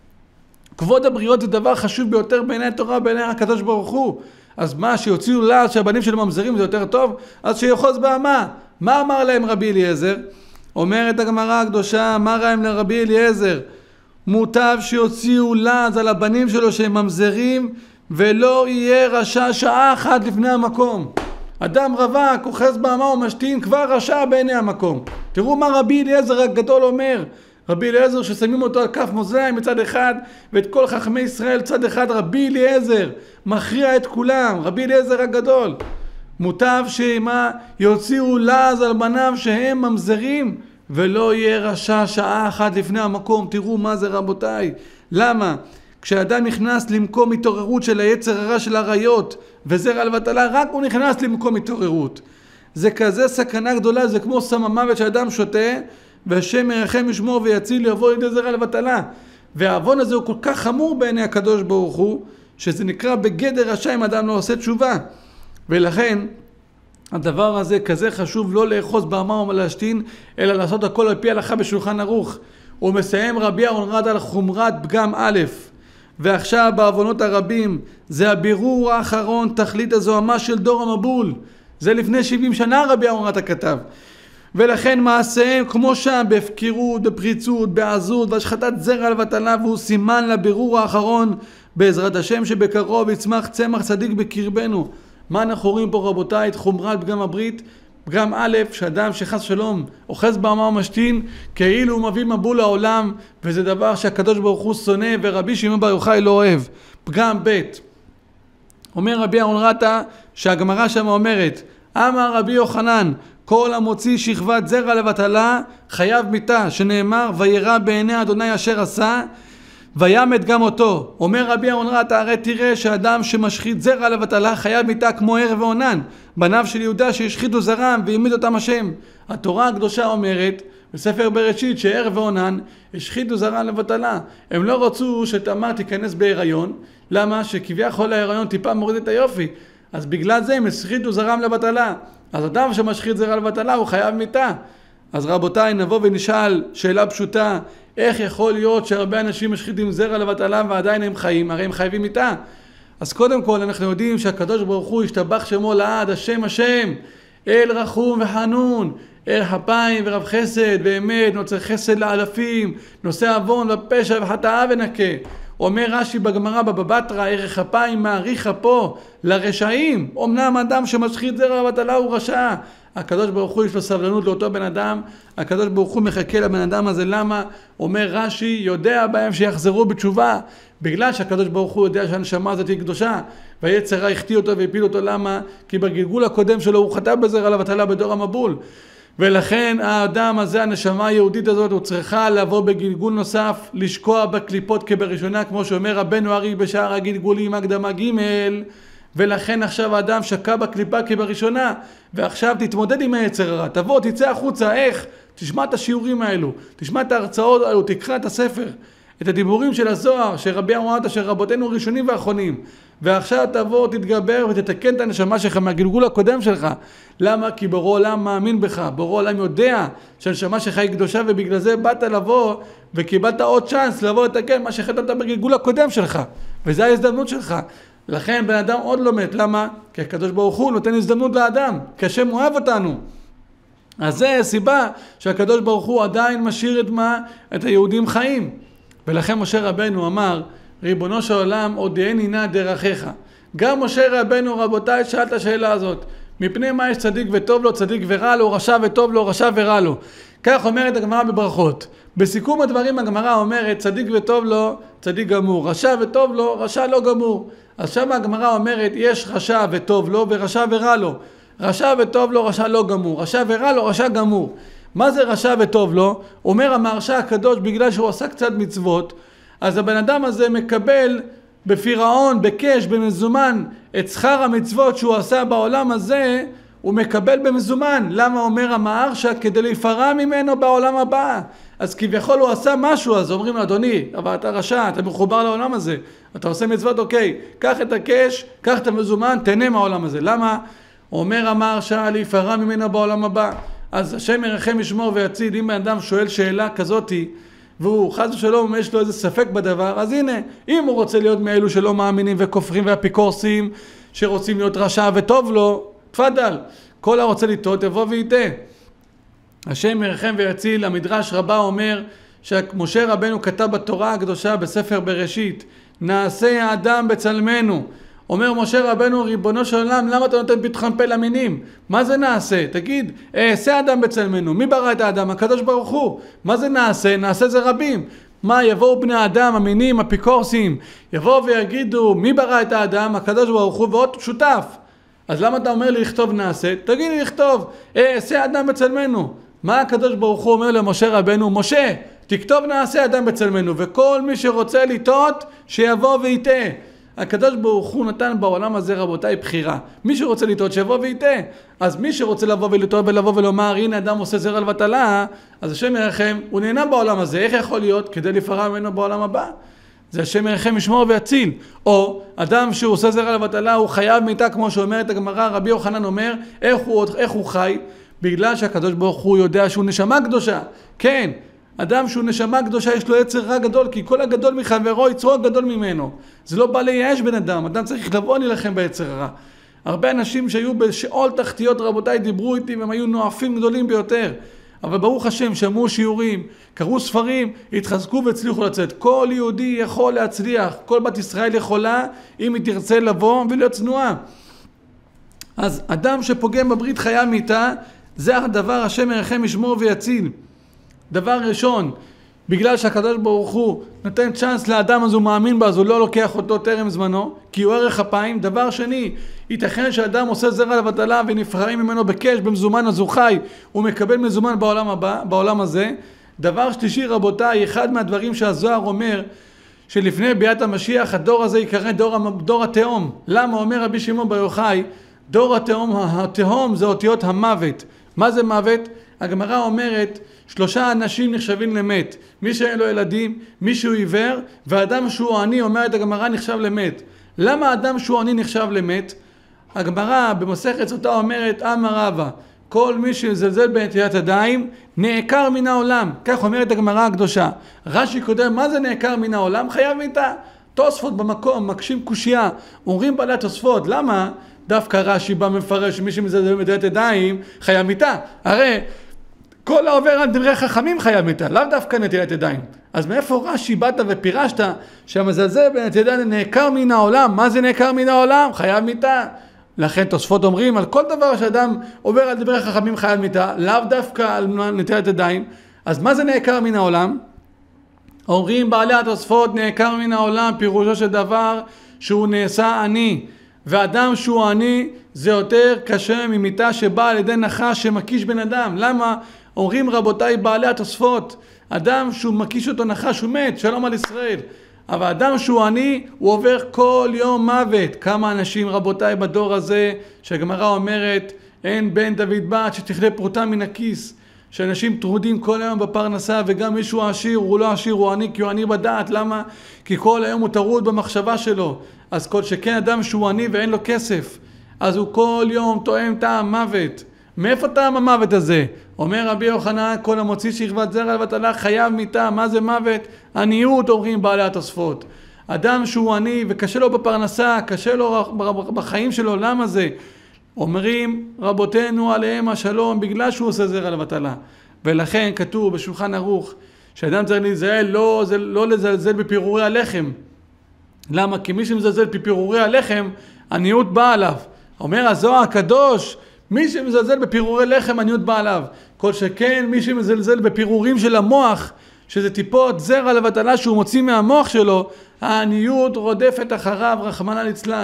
כבוד הבריות זה דבר חשוב ביותר בעיני התורה, בעיני הקדוש ברוך הוא. אז מה, שיוציאו לעז שהבנים שלו ממזרים זה יותר טוב? אז שיאחוז באמה. מה אמר להם רבי אליעזר? אומרת הגמרא הקדושה, אמר להם לרבי אליעזר, מוטב שיוציאו לעז על הבנים שלו שהם ממזרים, ולא יהיה רשע שעה אחת לפני המקום. אדם רווק, אוחז באמה ומשתין, כבר רשע בעיני המקום. תראו מה רבי אליעזר הגדול אומר. רבי אליעזר ששמים אותו על כף מאזניים מצד אחד, ואת כל חכמי ישראל צד אחד, רבי אליעזר מכריע את כולם. רבי אליעזר הגדול. מוטב שמה יוציאו לעז על בניו שהם ממזרים, ולא יהיה רשע שעה אחת לפני המקום. תראו מה זה רבותיי. למה? כשאדם נכנס למקום התעוררות של היצר הרע של הריות וזרע לבטלה, רק הוא נכנס למקום התעוררות. זה כזה סכנה גדולה, זה כמו סם המוות שאדם שותה, והשם ירחם ישמור ויציל יבוא לידי זרע לבטלה. והעוון הזה הוא כל כך חמור בעיני הקדוש ברוך הוא, שזה נקרא בגדר רשע אם אדם לא עושה תשובה. ולכן הדבר הזה כזה חשוב, לא לאחוז באמה ולהשתין, אלא לעשות הכל על פי הלכה בשולחן ערוך. הוא מסיים רבי אהרון רדה על חומרת פגם א', ועכשיו בעוונות הרבים, זה הבירור האחרון, תכלית הזוהמה של דור המבול. זה לפני שבעים שנה רבי אהרון רדה כתב. ולכן מעשיהם כמו שם, בהפקירות, בפריצות, בעזות, והשחטת זרע לבטלה, והוא סימן לבירור האחרון, בעזרת השם שבקרוב יצמח צמח צדיק בקרבנו. מה אנחנו רואים פה רבותיי? את חומרת פגם הברית, פגם א', שאדם שחס שלום אוחז באמה ומשתין, כאילו הוא מביא מבול לעולם, וזה דבר שהקדוש ברוך הוא שונא, ורבי שמעון בר יוחאי לא אוהב. פגם ב', אומר רבי אהרון רטה, שהגמרא שם אומרת, אמר רבי יוחנן, כל המוציא שכבת זרע לבטלה חייב מיתה, שנאמר וירא בעיני אדוני אשר עשה וימת גם אותו. אומר רבי אהרון רטה, הרי תראה שאדם שמשחית זרע לבטלה חייב מיתה כמו ער ועונן, בניו של יהודה שהשחיתו זרעם והעמיד אותם השם. התורה הקדושה אומרת בספר בראשית שער ועונן השחיתו זרעם לבטלה. הם לא רצו שתמר תיכנס בהיריון. למה? שכביכול ההיריון טיפה מוריד את היופי, אז בגלל זה הם השחיתו זרעם לבטלה. אז אדם שמשחית זרע לבטלה הוא חייב מיתה. אז רבותיי, נבוא ונשאל שאלה פשוטה, איך יכול להיות שהרבה אנשים משחיתים זרע לבטלה ועדיין הם חיים? הרי הם חייבים מיתה. אז קודם כל אנחנו יודעים שהקדוש ברוך הוא השתבח שמו לעד, השם השם, אל רחום וחנון, אל חפיים ורב חסד, באמת נוצר חסד לאלפים, נושא עוון ופשע וחטאה ונקה. אומר רש"י בגמרא בבא בתרא, ערך אפיים מעריך אפו לרשעים. אמנם אדם שמשחית זרע לבטלה הוא רשע, הקדוש ברוך הוא יש לו סבלנות לאותו בן אדם, הקדוש ברוך הוא מחכה לבן אדם הזה. למה? אומר רש"י, יודע בהם שיחזרו בתשובה, בגלל שהקדוש ברוך הוא יודע שהנשמה הזאת היא קדושה, והיצר הרע החטיא אותו והפיל אותו. למה? כי בגלגול הקודם שלו הוא חטא בזרע לבטלה בדור המבול, ולכן האדם הזה, הנשמה היהודית הזאת, הוא צריכה לבוא בגלגול נוסף, לשקוע בקליפות כבראשונה, כמו שאומר רבנו ארי בשער הגלגולים הקדמה ג'. ולכן עכשיו האדם שקע בקליפה כבראשונה, ועכשיו תתמודד עם היצר הרע, תבוא, תצא החוצה. איך? תשמע את השיעורים האלו, תשמע את ההרצאות האלו, תקרא את הספר, את הדיבורים של הזוהר, שרבי אהרון רטה, שרבותינו ראשונים ואחרונים, ועכשיו תבוא, תתגבר ותתקן את הנשמה שלך מהגלגול הקודם שלך. למה? כי בורא עולם מאמין בך, בורא עולם יודע שהנשמה שלך היא קדושה, ובגלל זה באת לבוא וקיבלת עוד צ'אנס לבוא לתקן מה שחטאת בגלגול הקודם שלך, וזו ההזדמנות שלך. לכן בן אדם עוד לא מת. למה? כי הקדוש ברוך הוא נותן הזדמנות לאדם, כי השם אוהב אותנו. אז זה הסיבה שהקדוש ברוך הוא עדיין משאיר את מה? את היהודים חיים. ולכן משה רבנו אמר, ריבונו של עולם, הודיעני נא דרכיך. גם משה רבנו, רבותיי, שאל את השאלה הזאת, מפני מה יש צדיק וטוב לו, צדיק ורע לו, רשע וטוב לו, רשע ורע לו. כך אומרת הגמרא בברכות. בסיכום הדברים הגמרא אומרת, צדיק וטוב לו, צדיק גמור, רשע וטוב לו, רשע לא גמור. אז שם הגמרא אומרת, יש רשע וטוב לו ורשע ורע לו. רשע וטוב לו, רשע לא גמור, רשע ורע לו, רשע גמור. מה זה רשע וטוב לו? אומר המהרש"א הקדוש, בגלל שהוא עשה קצת מצוות, אז הבן אדם הזה מקבל בפירעון, בקש, במזומן, את שכר המצוות שהוא עשה בעולם הזה, הוא מקבל במזומן. למה אומר המהרש"א? כדי להיפרע ממנו בעולם הבא. אז כביכול הוא עשה משהו, אז אומרים לו, אדוני, אבל אתה רשע, אתה מחובר לעולם הזה, אתה עושה מצוות, אוקיי, קח את הקש, קח את המזומן, תהנה מהעולם הזה. למה? אומר המהרש"א, להיפרע ממנו בעולם הבא. אז השם ירחם ישמור ויציל. אם האדם שואל שאלה כזאתי, והוא חס ושלום יש לו איזה ספק בדבר, אז הנה, אם הוא רוצה להיות מאלו שלא מאמינים וכופרים ואפיקורסים, שרוצים להיות רשע וטוב לו, תפדל, כל הרוצה לטעות יבוא ויטעה. השם ירחם ויציל. המדרש רבה אומר שמשה רבנו כתב בתורה הקדושה בספר בראשית, נעשה האדם בצלמנו. אומר משה רבנו, ריבונו של עולם, למה אתה נותן פתחון פה למינים? מה זה נעשה? תגיד, אעשה אדם בצלמנו. מי ברא את האדם? הקדוש ברוך הוא. מה זה נעשה? נעשה זה רבים. מה, יבואו בני האדם, המינים, אפיקורסים, יבואו ויגידו, מי ברא את האדם? הקדוש ברוך הוא, ועוד שותף. אז למה אתה אומר לי לכתוב נעשה? תגיד לי לכתוב, אעשה אדם בצלמנו. מה הקדוש ברוך הוא אומר למשה רבנו? משה, תכתוב נעשה אדם בצלמנו, וכל מי שרוצה לטעות, שיבוא ויטעה. הקדוש ברוך הוא נתן בעולם הזה, רבותיי, בחירה. מי שרוצה לטעות שיבוא ויטעה. אז מי שרוצה לבוא ולטעות ולבוא ולומר, הנה אדם עושה זרע לבטלה, אז השם ירחם, הוא נהנה בעולם הזה. איך יכול להיות? כדי להיפרע ממנו בעולם הבא. זה השם ירחם ישמור ויציל. או אדם שהוא עושה זרע לבטלה, הוא חייב מיתה, כמו שאומרת הגמרא. רבי יוחנן אומר, איך הוא, איך הוא חי? בגלל שהקדוש ברוך הוא יודע שהוא נשמה קדושה. כן, אדם שהוא נשמה קדושה יש לו יצר רע גדול, כי כל הגדול מחברו יצרו גדול ממנו. זה לא בא לייאש בן אדם, אדם צריך לבוא להילחם ביצר הרע. הרבה אנשים שהיו בשאול תחתיות, רבותיי, דיברו איתי והם היו נואפים גדולים ביותר. אבל ברוך השם, שמעו שיעורים, קראו ספרים, התחזקו והצליחו לצאת. כל יהודי יכול להצליח, כל בת ישראל יכולה, אם היא תרצה לבוא ולהיות צנועה. אז אדם שפוגם בברית חייב מיתה, זה הדבר השם ירחם ישמור ויציל. דבר ראשון, בגלל שהקדוש ברוך הוא נותן צ'אנס לאדם, אז הוא מאמין בה, אז הוא לא לוקח אותו טרם זמנו, כי הוא ערך אפיים. דבר שני, ייתכן שאדם עושה זרע לבטלה ונבחרים ממנו בקש, במזומן, אז הוא חי, הוא מקבל מזומן בעולם הבא, בעולם הזה. דבר שלישי, רבותיי, אחד מהדברים שהזוהר אומר, שלפני ביאת המשיח הדור הזה יקרא דור, דור התהום. למה? אומר רבי שמעון בר יוחאי, דור התהום, התהום זה אותיות המוות. מה זה מוות? הגמרא אומרת, שלושה אנשים נחשבים למת. מי שאין לו ילדים, מי שהוא עיוור, ואדם שהוא עני, אומרת הגמרא, נחשב למת. למה אדם שהוא עני נחשב למת? הגמרא במסכת סוטה אומרת, אמר רבא, כל מי שזלזל בנטילת ידיים, נעקר מן העולם. כך אומרת הגמרא הקדושה. רש"י קודם, מה זה נעקר מן העולם? חייב מיתה. תוספות במקום, מקשים קושייה. אומרים בעלי התוספות, למה? דווקא רש"י בא מפרש שמי שמזלזל בנטילת ידיים, חייב מיתה. הרי כל העובר על דברי חכמים חייב מיתה, לאו דווקא נטילת ידיים. אז מאיפה רש"י באת ופירשת שהמזלזל בנטילת ידיים נעקר מן העולם? מה זה נעקר מן העולם? חייב מיתה. לכן תוספות אומרים על כל דבר שאדם עובר על דברי חכמים חייב מיתה, לאו דווקא על נטילת ידיים. אז מה זה נעקר מן העולם? אומרים בעלי התוספות, נעקר מן העולם פירושו של דבר שהוא נעשה עני, ואדם שהוא עני זה יותר קשה ממיתה שבאה על ידי נחש שמקיש בן אדם. למה? אומרים רבותיי בעלי התוספות, אדם שהוא מקיש אותו נחש הוא מת, שלום על ישראל. אבל אדם שהוא עני הוא עובר כל יום מוות. כמה אנשים רבותיי בדור הזה שהגמרא אומרת אין בן דוד בת שתכלה פרוטה מן הכיס, שאנשים טרודים כל היום בפרנסה, וגם מישהו עשיר הוא לא עשיר, הוא עני כי הוא עני בדעת. למה? כי כל היום הוא טרוד במחשבה שלו. אז כל שכן אדם שהוא עני ואין לו כסף, אז הוא כל יום טועם טעם מוות. מאיפה טעם המוות הזה? אומר רבי יוחנן, כל המוציא שכבת זרע לבטלה חייב מיתה. מה זה מוות? עניות, אומרים בעלי התוספות. אדם שהוא עני וקשה לו בפרנסה, קשה לו בחיים שלו, למה זה? אומרים רבותינו עליהם השלום, בגלל שהוא עושה זרע לבטלה. ולכן כתוב בשולחן ערוך שאדם צריך להיזהר לא, לא לזלזל בפירורי הלחם. למה? כי מי שמזלזל בפירורי הלחם, עניות באה עליו. אומר הזוהר הקדוש, מי שמזלזל בפירורי לחם, עניות באה עליו. כל שכן מי שמזלזל בפירורים של המוח, שזה טיפות זרע לבטלה שהוא מוציא מהמוח שלו, העניות רודפת אחריו, רחמנא ליצלן.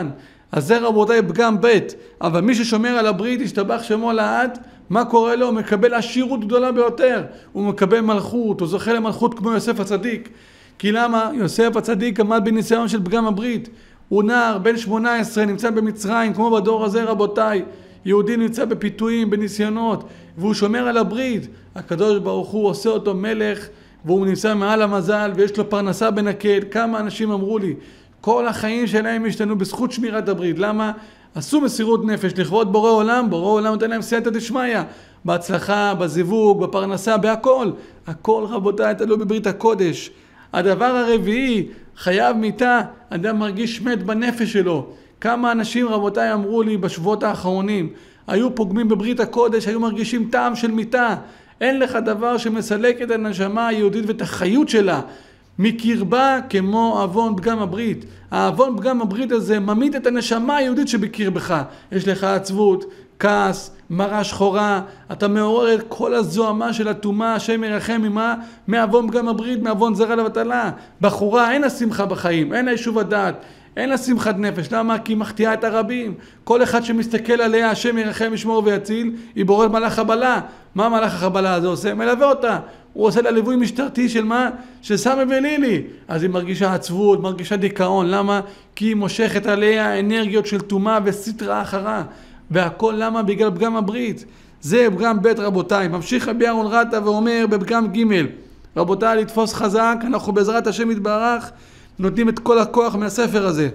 אז זה רבותיי פגם ב', אבל מי ששומר על הברית, ישתבח שמו לעד, מה קורה לו? הוא מקבל עשירות גדולה ביותר, הוא מקבל מלכות, הוא זוכה למלכות כמו יוסף הצדיק. כי למה? יוסף הצדיק עמד בניסיון של פגם הברית, הוא נער בן שמונה עשרה, נמצא במצרים, כמו בדור הזה רבותיי, יהודי נמצא בפיתויים, בניסיונות, והוא שומר על הברית, הקדוש ברוך הוא עושה אותו מלך, והוא נמצא מעל המזל, ויש לו פרנסה בנקל. כמה אנשים אמרו לי, כל החיים שלהם השתנו בזכות שמירת הברית. למה? עשו מסירות נפש לכבוד בורא עולם, בורא עולם נותן להם סייעתא דשמיא, בהצלחה, בזיווג, בפרנסה, בהכל. הכל רבותיי תלוי בברית הקודש. הדבר הרביעי, חייב מיתה, אדם מרגיש מת בנפש שלו. כמה אנשים רבותיי אמרו לי בשבועות האחרונים, היו פוגמים בברית הקודש, היו מרגישים טעם של מיתה. אין לך דבר שמסלק את הנשמה היהודית ואת החיות שלה מקרבה כמו אבון פגם הברית. האבון פגם הברית הזה ממית את הנשמה היהודית שבקרבך. יש לך עצבות, כעס, מרה שחורה, אתה מעורר את כל הזוהמה של הטומאה, השם ירחם ממה? מאבון פגם הברית, מאבון זרע לבטלה. בחורה אין לה שמחה בחיים, אין לה יישוב הדעת, אין לה שמחת נפש. למה? כי היא מחטיאה את הרבים. כל אחד שמסתכל עליה, השם ירחם, ישמור ויציל, היא בוראת מלאך חבלה. מה מלאך החבלה הזה עושה? מלווה אותה. הוא עושה לה ליווי משטרתי של מה? של סמי ולילי. אז היא מרגישה עצבות, מרגישה דיכאון. למה? כי היא מושכת עליה אנרגיות של טומאה וסטרה אחרה. והכל למה? בגלל פגם הברית. זה פגם ב' רבותיי. ממשיך רבי אהרון רטה ואומר בפגם ג', רבותיי, לתפוס חזק, אנחנו בעזרת השם יתברך נותנים את כל הכוח מהספר הזה.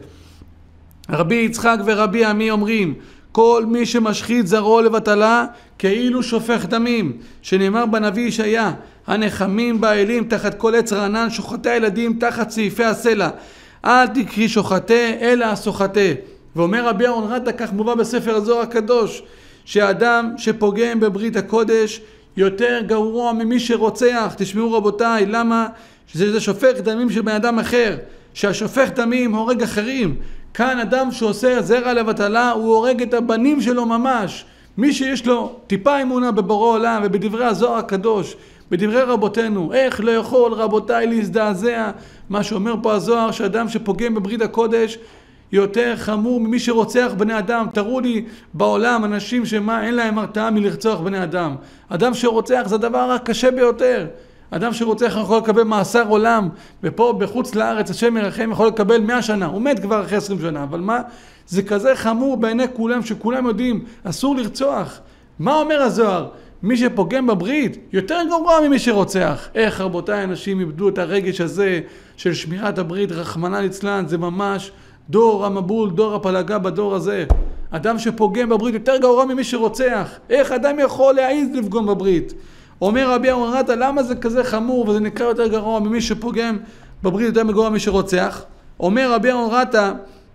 רבי יצחק ורבי עמי אומרים, כל מי שמשחית זרעו לבטלה כאילו שופך דמים, שנאמר בנביא ישעיה, הנחמים באלים תחת כל עץ רענן, שוחטי הילדים תחת סעיפי הסלע, אל תקרי שוחטה אלא הסוחטה. ואומר רבי אהרון רטה, כך מובא בספר הזוהר הקדוש, שאדם שפוגם בברית הקודש יותר גרוע ממי שרוצח. תשמעו רבותיי, למה? שזה שופך דמים של בן אדם אחר, שהשופך דמים הורג אחרים. כאן אדם שעושה זרע לבטלה הוא הורג את הבנים שלו ממש. מי שיש לו טיפה אמונה בבורא עולם ובדברי הזוהר הקדוש, בדברי רבותינו, איך לא יכול רבותיי להזדעזע מה שאומר פה הזוהר, שאדם שפוגם בברית הקודש יותר חמור ממי שרוצח בני אדם. תראו לי בעולם אנשים שמה אין להם הרתעה מלרצוח בני אדם. אדם שרוצח זה הדבר הקשה ביותר. אדם שרוצח יכול לקבל מאסר עולם, ופה בחוץ לארץ השם ירחם יכול לקבל מאה שנה, הוא מת כבר אחרי עשרים שנה, אבל מה? זה כזה חמור בעיני כולם שכולם יודעים, אסור לרצוח. מה אומר הזוהר? מי שפוגם בברית יותר גרוע ממי שרוצח. איך רבותיי אנשים איבדו את הרגש הזה של שמירת הברית, רחמנא ליצלן, זה ממש דור המבול, דור הפלגה בדור הזה. אדם שפוגם בברית יותר גרוע ממי שרוצח. איך אדם יכול להעיז לפגום בברית? אומר רבי אהרון רטה, למה זה כזה חמור וזה נקרא יותר גרוע ממי שפוגם בברית יותר גרוע ממי שרוצח? אומר רבי אהרון רטה,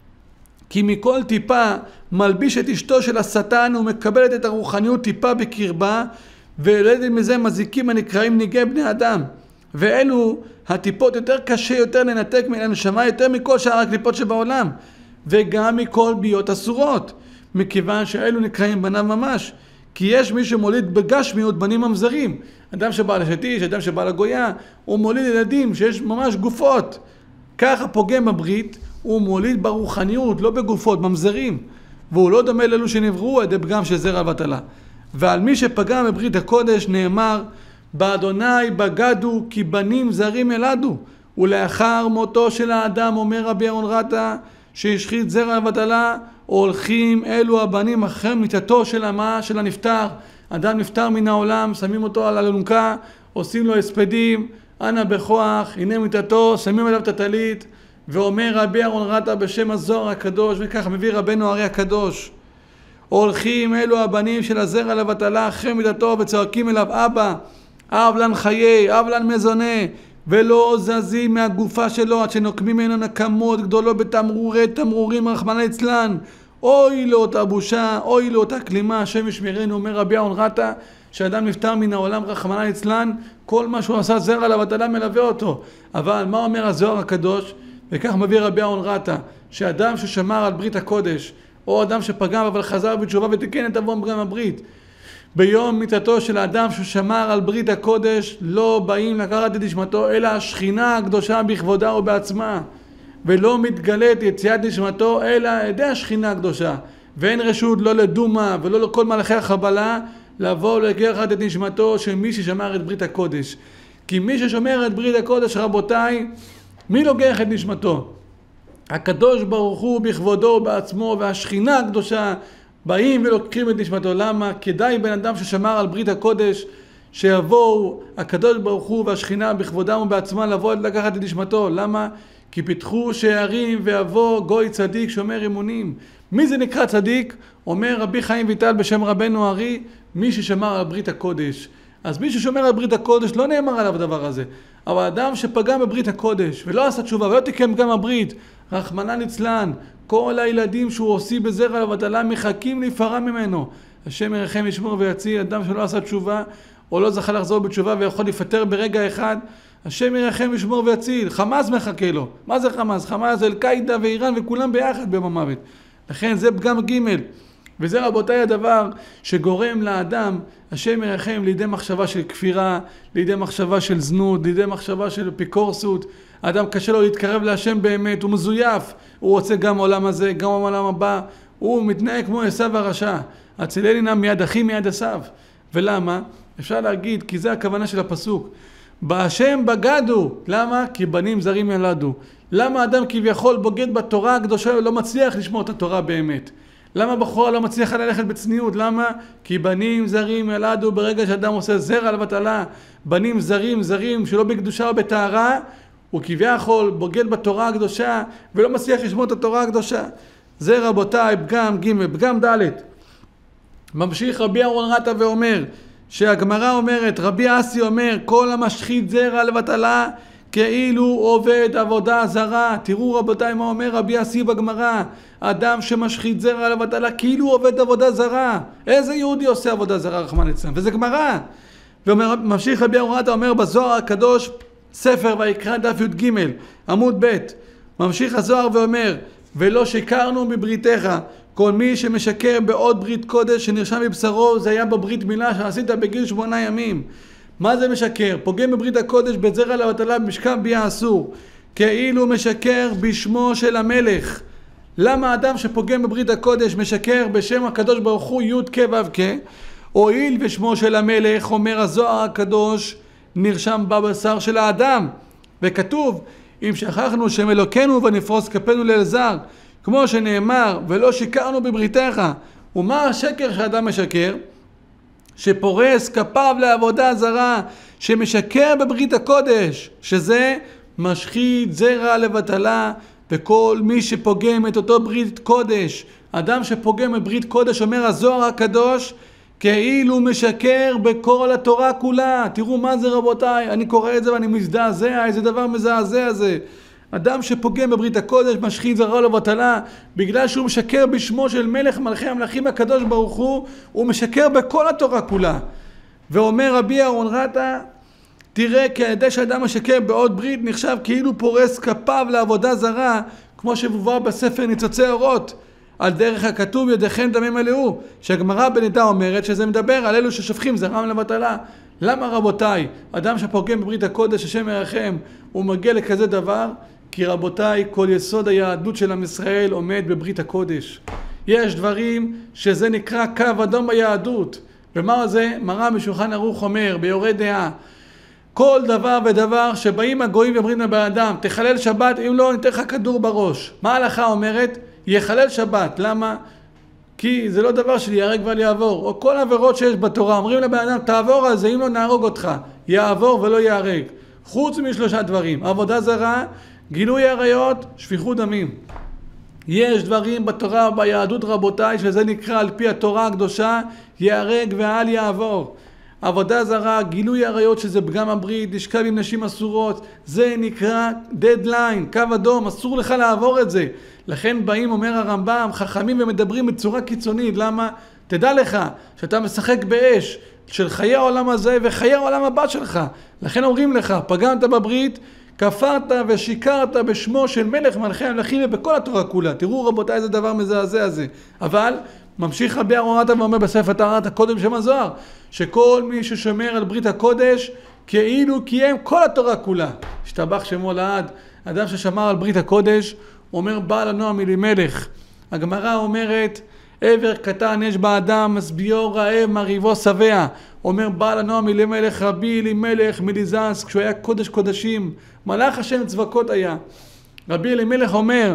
כי מכל טיפה מלביש את אשתו של השטן ומקבלת את הרוחניות טיפה בקרבה, ולדת מזה מזיקים הנקראים ניגי בני אדם. ואלו הטיפות יותר קשה יותר לנתק מן הנשמה יותר מכל שאר הקליפות שבעולם, וגם מכל ביות אסורות, מכיוון שאלו נקראים בניו ממש. כי יש מי שמוליד בגשמיות בנים ממזרים. אדם שבא לשתיש, אדם שבא לגויה, הוא מוליד ילדים שיש ממש גופות. ככה פוגם בברית, הוא מוליד ברוחניות, לא בגופות, ממזרים. והוא לא דומה לאלו שנבראו עד פגם של זרע לבטלה. ועל מי שפגם בברית הקודש נאמר, באדוני בגדו כי בנים זרים ילדו. ולאחר מותו של האדם, אומר רבי אהרון רטה, שהשחית זרע לבטלה, הולכים אלו הבנים אחרי מיתתו של המה של הנפטר. אדם נפטר מן העולם, שמים אותו על אלונקה, עושים לו הספדים, אנא בכוח, הנה מיתתו, שמים עליו את הטלית, ואומר רבי אהרון רטה בשם הזוהר הקדוש, וכך מביא רבנו הרי הקדוש, הולכים אלו הבנים של הזרע לבטלה אחרי מיתתו וצועקים אליו, אבא, אב לן חיי, אב לן מזונה, ולא זזים מהגופה שלו עד שנוקמים ממנו נקמות גדולות בתמרורי תמרורים רחמנא ליצלן. אוי לאותה בושה, אוי לאותה כלימה, השם ישמרנו. אומר רבי אהרון רטה, שאדם נפטר מן העולם רחמנא ליצלן, כל מה שהוא עשה זרע לבטלה מלווה אותו. אבל מה אומר הזוהר הקדוש? וכך מביא רבי אהרון רטה, שאדם ששמר על ברית הקודש, או אדם שפגם אבל חזר בתשובה ותיקן את עוון פגם הברית, ביום מיתתו של האדם ששמר על ברית הקודש, לא באים לקחת את נשמתו אלא השכינה הקדושה בכבודה ובעצמה. ולא מתגלית יציאת נשמתו אלא על ידי השכינה הקדושה. ואין רשות לא לדומה ולא לכל מלאכי החבלה לבוא לקחת את נשמתו של מי ששמר את ברית הקודש. כי מי ששומר את ברית הקודש, רבותיי, מי לוקח את נשמתו? הקדוש ברוך הוא בכבודו בעצמו, והשכינה הקדושה באים ולוקחים את נשמתו. למה? כדאי בן אדם ששמר על ברית הקודש שיבואו הקדוש ברוך הוא והשכינה בכבודם ובעצמם לבוא לקחת את נשמתו. למה? כי פיתחו שערים ויבוא גוי צדיק שומר אמונים. מי זה נקרא צדיק? אומר רבי חיים ויטל בשם רבנו ארי, מי ששמר על ברית הקודש. אז מי ששומר על ברית הקודש לא נאמר עליו הדבר הזה. אבל אדם שפגם בברית הקודש ולא עשה תשובה ולא תיקם גם הברית, רחמנא ליצלן, כל הילדים שהוא עושה בזרע לבטלה מחכים להיפרע ממנו. השם ירחם ישמור ויציל. אדם שלא עשה תשובה או לא זכה לחזור בתשובה ויכול לפטר ברגע אחד, השם ירחם ישמור ויציל. חמאס מחכה לו. מה זה חמאס? חמאס, אל-קאעידה ואיראן וכולם ביחד ביום המוות. לכן זה פגם ג', וזה רבותיי הדבר שגורם לאדם, השם ירחם, לידי מחשבה של כפירה, לידי מחשבה של זנות, לידי מחשבה של אפיקורסות. האדם קשה לו להתקרב להשם באמת, הוא מזויף, הוא רוצה גם עולם הזה, גם עולם הבא, הוא מתנהג כמו עשיו הרשע. הצילני נא מיד אחי מיד עשיו. ולמה? אפשר להגיד, כי זה הכוונה של הפסוק. בהשם בגדו. למה? כי בנים זרים ילדו. למה אדם כביכול בוגד בתורה הקדושה ולא מצליח לשמור את התורה באמת? למה בחורה לא מצליח ללכת בצניעות? למה? כי בנים זרים ילדו. ברגע שאדם עושה זרע לבטלה, בנים זרים זרים שלא בקדושה או בטהרה, הוא כביכול בוגד בתורה הקדושה ולא מצליח לשמור את התורה הקדושה. זה רבותיי פגם ג'. פגם ד'. ממשיך רבי אהרון רטה ואומר, שהגמרא אומרת, רבי אסי אומר, כל המשחית זרע לבטלה כאילו עובד עבודה זרה. תראו רבותיי מה אומר רבי אסי בגמרא, אדם שמשחית זרע לבטלה כאילו עובד עבודה זרה. איזה יהודי עושה עבודה זרה רחמנא ליצלן? וזה גמרא. וממשיך רבי אהרון רטה אומר בזוהר הקדוש, ספר ויקרא דף י"ג עמוד ב', ממשיך הזוהר ואומר, ולא שיקרנו בבריתך. כל מי שמשקר בעוד ברית קודש שנרשם בבשרו, זה היה בברית מילה שעשית בגיל שמונה ימים. מה זה משקר? פוגם בברית הקודש בזרע לבטלה במשכב ביה אסור, כאילו משקר בשמו של המלך. למה אדם שפוגם בברית הקודש משקר בשם הקדוש ברוך הוא י' כ' ו' כ'? הואיל ושמו של המלך, אומר הזוהר הקדוש, נרשם בבשר של האדם, וכתוב, אם שכחנו שם אלוקינו ונפרוס כפינו לאלזר, כמו שנאמר, ולא שיקרנו בבריתך. ומה השקר שאדם משקר? שפורס כפיו לעבודה זרה, שמשקר בברית הקודש, שזה משחית זרע לבטלה. וכל מי שפוגם את אותו ברית קודש, אדם שפוגם את ברית קודש, אומר הזוהר הקדוש, כאילו משקר בכל התורה כולה. תראו מה זה רבותיי, אני קורא את זה ואני מזדעזע, איזה דבר מזעזע זה. אדם שפוגם בברית הקודש, משחית זרע לבטלה, בגלל שהוא משקר בשמו של מלך מלכי המלכים הקדוש ברוך הוא, הוא משקר בכל התורה כולה. ואומר רבי אהרון רטה, תראה, כי על ידי שאדם משקר בעוד ברית נחשב כאילו פורס כפיו לעבודה זרה, כמו שמובא בספר ניצוצי אורות, על דרך הכתוב ידיכם דמים מלאו, שהגמרא בנידה אומרת שזה מדבר על אלו ששופכים זרעם לבטלה. למה רבותיי, אדם שפוגם בברית הקודש, השם ירחם, הוא מגיע לכזה דבר? כי רבותיי, כל יסוד היהדות של עם ישראל עומד בברית הקודש. יש דברים שזה נקרא קו אדום ביהדות. ומה זה? מרן בשולחן ערוך אומר, ביורה דעה, כל דבר ודבר שבאים הגויים ואומרים לבן אדם, תחלל שבת, אם לא ניתן לך כדור בראש. מה ההלכה אומרת? יחלל שבת. למה? כי זה לא דבר של ייהרג ואל יעבור. או כל עבירות שיש בתורה, אומרים לבן אדם, תעבור על זה, אם לא נהרוג אותך. יעבור ולא ייהרג. חוץ משלושה דברים, עבודה זרה, גילוי עריות, שפיכות דמים. יש דברים בתורה וביהדות רבותיי, שזה נקרא על פי התורה הקדושה, ייהרג ואל יעבור. עבודה זרה, גילוי עריות שזה פגם הברית, לשכב עם נשים אסורות, זה נקרא דדליין, קו אדום, אסור לך לעבור את זה. לכן באים, אומר הרמב"ם, חכמים ומדברים בצורה קיצונית. למה? תדע לך שאתה משחק באש של חיי העולם הזה וחיי העולם הבא שלך. לכן אומרים לך, פגמת בברית, כפרת ושיקרת בשמו של מלך מלכי המלכים ובכל התורה כולה. תראו רבותיי איזה דבר מזעזע זה. אבל ממשיך רבי אהרון רטה ואומר בספר טהרת הקודם שם הזוהר, שכל מי ששומר על ברית הקודש כאילו קיים כל התורה כולה. השתבח שמו לעד. אדם ששמר על ברית הקודש, אומר בעל הנועם אלימלך. הגמרא אומרת, עבר קטן יש באדם, משביעו רעב, מרהיבו שבע. אומר בעל הנועם אלימלך, רבי אלימלך מליזנסק, כשהוא היה קודש קודשים, מלאך השם צבקות היה. רבי אלימלך אומר,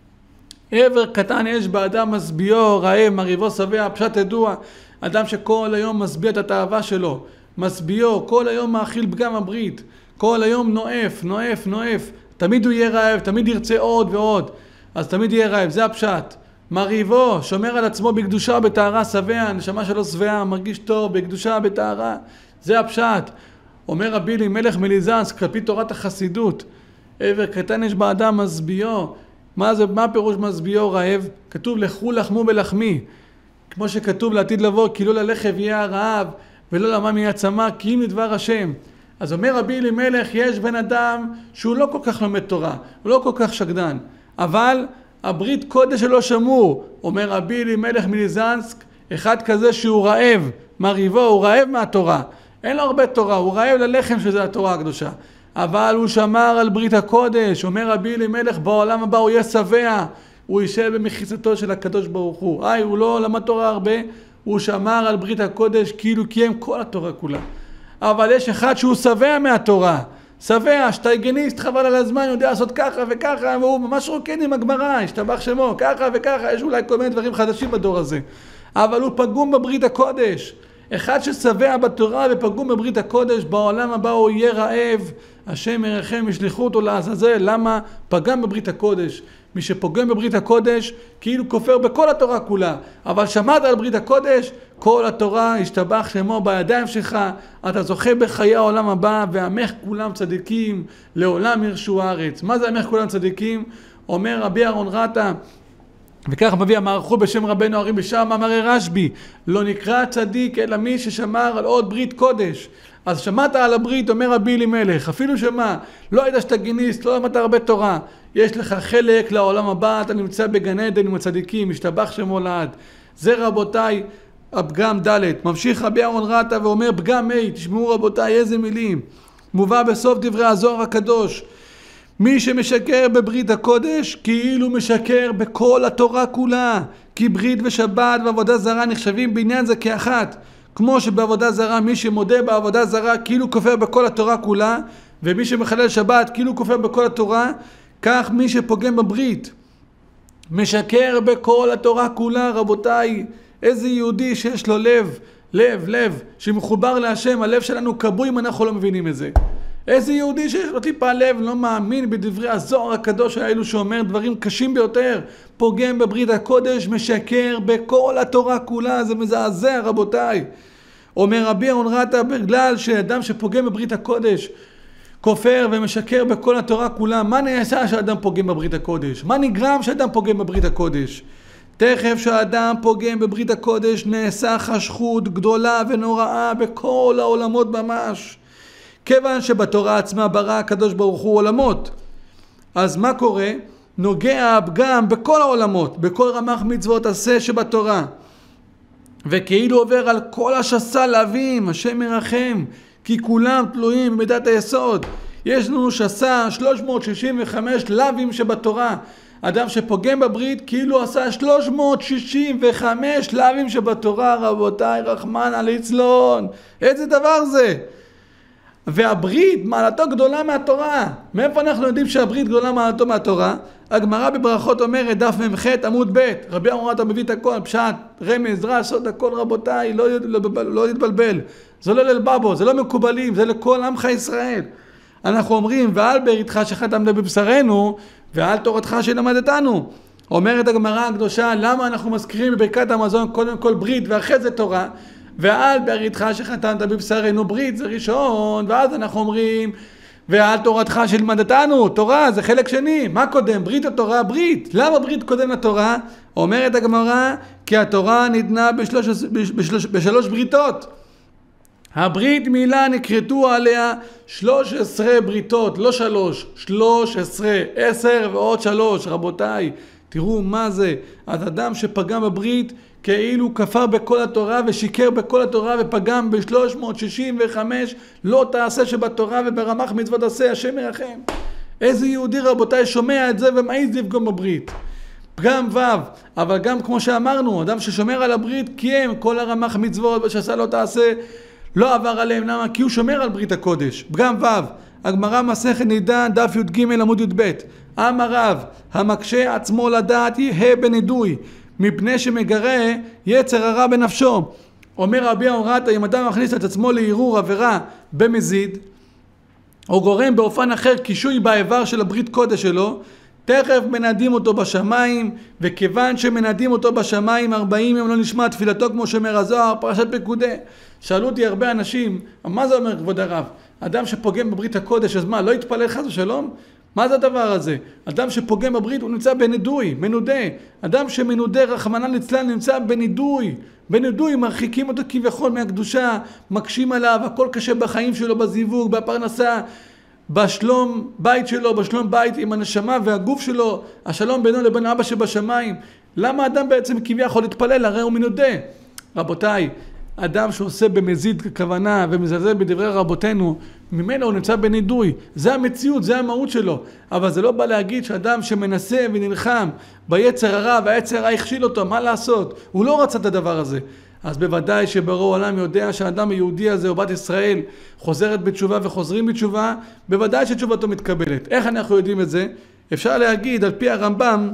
עבר קטן יש באדם, משביעו רעב, מרהיבו שבע. פשט ידוע, אדם שכל היום משביע את התאווה שלו, משביעו, כל היום מאכיל פגם הברית, כל היום נואף, נואף, נואף, תמיד הוא יהיה רעב, תמיד ירצה עוד ועוד, אז תמיד יהיה רעב, זה הפשט. מרהיבו, שומר על עצמו בקדושה בטהרה שבע, הנשמה שלו שבעה, מרגיש טוב בקדושה בטהרה, זה הפשט. אומר רבי אלימלך מליזנסק, כלפי תורת החסידות, עבר קטן יש באדם, משביעו. מה זה, מה פירוש משביעו רעב? כתוב לכו לחמו בלחמי, כמו שכתוב לעתיד לבוא, כי לא ללחם יהיה הרעב ולא למים יהיה הצמא, כי אם לדבר השם. אז אומר רבי אלימלך, יש בן אדם שהוא לא כל כך לומד תורה, הוא לא כל כך שקדן, אבל הברית קודש שלו שמור. אומר רבי אלימלך מליזנסק, אחד כזה שהוא רעב, מרהיבו, הוא רעב מהתורה, אין לו הרבה תורה, הוא רעב ללחם שזה התורה הקדושה, אבל הוא שמר על ברית הקודש. אומר רבי אלימלך, בעולם הבא הוא יהיה שבע, הוא יישב במחיצתו של הקדוש ברוך הוא. איי, הוא לא למד תורה הרבה, הוא שמר על ברית הקודש כאילו קיים כל התורה כולה. אבל יש אחד שהוא שבע מהתורה, שבע, שטייגניסט, חבל על הזמן, יודע לעשות ככה וככה, והוא ממש רוקד עם הגמרא, השתבח שמו, ככה וככה. יש אולי כל מיני דברים חדשים בדור הזה, אבל הוא פגום בברית הקודש. אחד ששבע בתורה ופגום בברית הקודש, בעולם הבא הוא יהיה רעב, השם ירחם, ישלחו אותו לעזאזל. למה? פגם בברית הקודש. מי שפוגם בברית הקודש כאילו כופר בכל התורה כולה, אבל שמעת על ברית הקודש, כל התורה השתבח שמו בידיים שלך, אתה זוכה בחיי העולם הבא, ועמך כולם צדיקים לעולם ירשו הארץ. מה זה עמך כולם צדיקים? אומר רבי אהרון רטה, וכך מביא המערכו בשם רבנו הרי בשם, אמרי רשב"י, לא נקרא צדיק אלא מי ששמר על עוד ברית קודש. אז שמעת על הברית, אומר רבי אלימלך, אפילו שמה, לא היית שטגיניסט, לא למדת הרבה תורה, יש לך חלק לעולם הבא, אתה נמצא בגן עדן עם הצדיקים, משתבח שמו לעד. זה רבותיי, הפגם ד'. ממשיך רבי אהרון רטה ואומר פגם ה', תשמעו רבותיי איזה מילים. מובא בסוף דברי הזוהר הקדוש, מי שמשקר בברית הקודש כאילו משקר בכל התורה כולה, כי ברית ושבת ועבודה זרה נחשבים בעניין זה כאחת. כמו שבעבודה זרה מי שמודה בעבודה זרה כאילו כופר בכל התורה כולה, ומי שמחלל שבת כאילו כופר בכל התורה, כך מי שפוגם בברית משקר בכל התורה כולה. רבותיי, איזה יהודי שיש לו לב, לב, לב, שמחובר להשם, הלב שלנו קבוי אם אנחנו לא מבינים את זה. איזה יהודי שיש לו טיפה לב, לא מאמין בדברי הזוהר הקדוש האלו שאומר דברים קשים ביותר, פוגם בברית הקודש, משקר בכל התורה כולה, זה מזעזע רבותיי. אומר רבי אהרון רטה, בגלל שאדם שפוגם בברית הקודש, כופר ומשקר בכל התורה כולה, מה נעשה שאדם פוגם בברית הקודש? מה נגרם שאדם פוגם בברית הקודש? תכף שאדם פוגם בברית הקודש נעשה חשכות גדולה ונוראה בכל העולמות ממש. כיוון שבתורה עצמה ברא הקדוש ברוך הוא עולמות, אז מה קורה? נוגע הפגם בכל העולמות, בכל רמ"ח מצוות עשה שבתורה, וכאילו עובר על כל השסה להבים, השם ירחם, כי כולם תלויים במידת היסוד. יש לנו שסה שלוש מאות שישים וחמש לווים שבתורה. אדם שפוגם בברית כאילו עשה שלוש מאות שישים וחמש לווים שבתורה. רבותיי, רחמנא ליצלן, איזה דבר זה? והברית מעלתו גדולה מהתורה. מאיפה אנחנו יודעים שהברית גדולה מעלתו מהתורה? הגמרא בברכות אומרת, דף ממ"ח עמוד ב', רבי אהרון רטה מביא את הכל, פשט, רמז, רש, סוד, הכל רבותיי, לא, לא, לא להתבלבל. זה לא ללבבו, זה לא מקובלים, זה לכל עמך ישראל. אנחנו אומרים, ועל בריתך שחתמת בבשרנו, ועל תורתך שלמדתנו. אומרת הגמרא הקדושה, למה אנחנו מזכירים בברכת המזון קודם כל ברית ואחרי זה תורה? ועל בריתך שחתמת בבשרנו, ברית זה ראשון, ואז אנחנו אומרים, ועל תורתך שלמדתנו, תורה זה חלק שני. מה קודם, ברית או תורה? ברית. למה ברית קודם לתורה? אומרת הגמרא, כי התורה ניתנה בשלוש, בשלוש, בשלוש בריתות. הברית מילה נקרתו עליה שלוש עשרה בריתות, לא שלוש, שלוש עשרה, עשר ועוד שלוש. רבותיי, תראו מה זה. אז אדם שפגם בברית כאילו כפר בכל התורה ושיקר בכל התורה ופגם ב-שלוש מאות שישים וחמש לא תעשה שבתורה וברמ"ח מצוות עשה, השם ירחם. איזה יהודי רבותיי שומע את זה ומעיז לפגום בברית? פגם ו', אבל גם כמו שאמרנו, אדם ששומר על הברית קיים כל הרמ"ח מצוות שעשה לא תעשה, לא עבר עליהם. למה? כי הוא שומר על ברית הקודש. פגם ו', הגמרא מסכת נידה דף י"ג עמוד י"ב, אמר רב, המקשה עצמו לדעת יהא בנידוי, מפני שמגרה יצר הרע בנפשו. אומר רבי אורתא, אם אדם מכניס את עצמו לערעור עבירה במזיד, או גורם באופן אחר קישוי באיבר של הברית קודש שלו, תכף מנדים אותו בשמיים, וכיוון שמנדים אותו בשמיים ארבעים יום לא נשמע תפילתו, כמו שאומר הזוהר פרשת פקודי. שאלו אותי הרבה אנשים, מה זה אומר כבוד הרב? אדם שפוגם בברית הקודש, אז מה, לא יתפלל חס ושלום? מה זה הדבר הזה? אדם שפוגם בברית הוא נמצא בנידוי, מנודה. אדם שמנודה רחמנא ליצלן נמצא בנידוי. בנידוי מרחיקים אותו כביכול מהקדושה, מקשים עליו, הכל קשה בחיים שלו, בזיווג, בפרנסה, בשלום בית שלו, בשלום בית עם הנשמה והגוף שלו, השלום בינו לבין אבא שבשמיים. למה אדם בעצם כביכול להתפלל? הרי הוא מנודה. רבותיי, אדם שעושה במזיד כוונה ומזלזל בדברי רבותינו, ממנו הוא נמצא בנידוי. זה המציאות, זה המהות שלו. אבל זה לא בא להגיד שאדם שמנסה ונלחם ביצר הרע, והיצר הרע הכשיל אותו, מה לעשות? הוא לא רצה את הדבר הזה. אז בוודאי שברור העולם יודע שהאדם היהודי הזה או בת ישראל חוזרת בתשובה וחוזרים בתשובה, בוודאי שתשובתו מתקבלת. איך אנחנו יודעים את זה? אפשר להגיד על פי הרמב"ם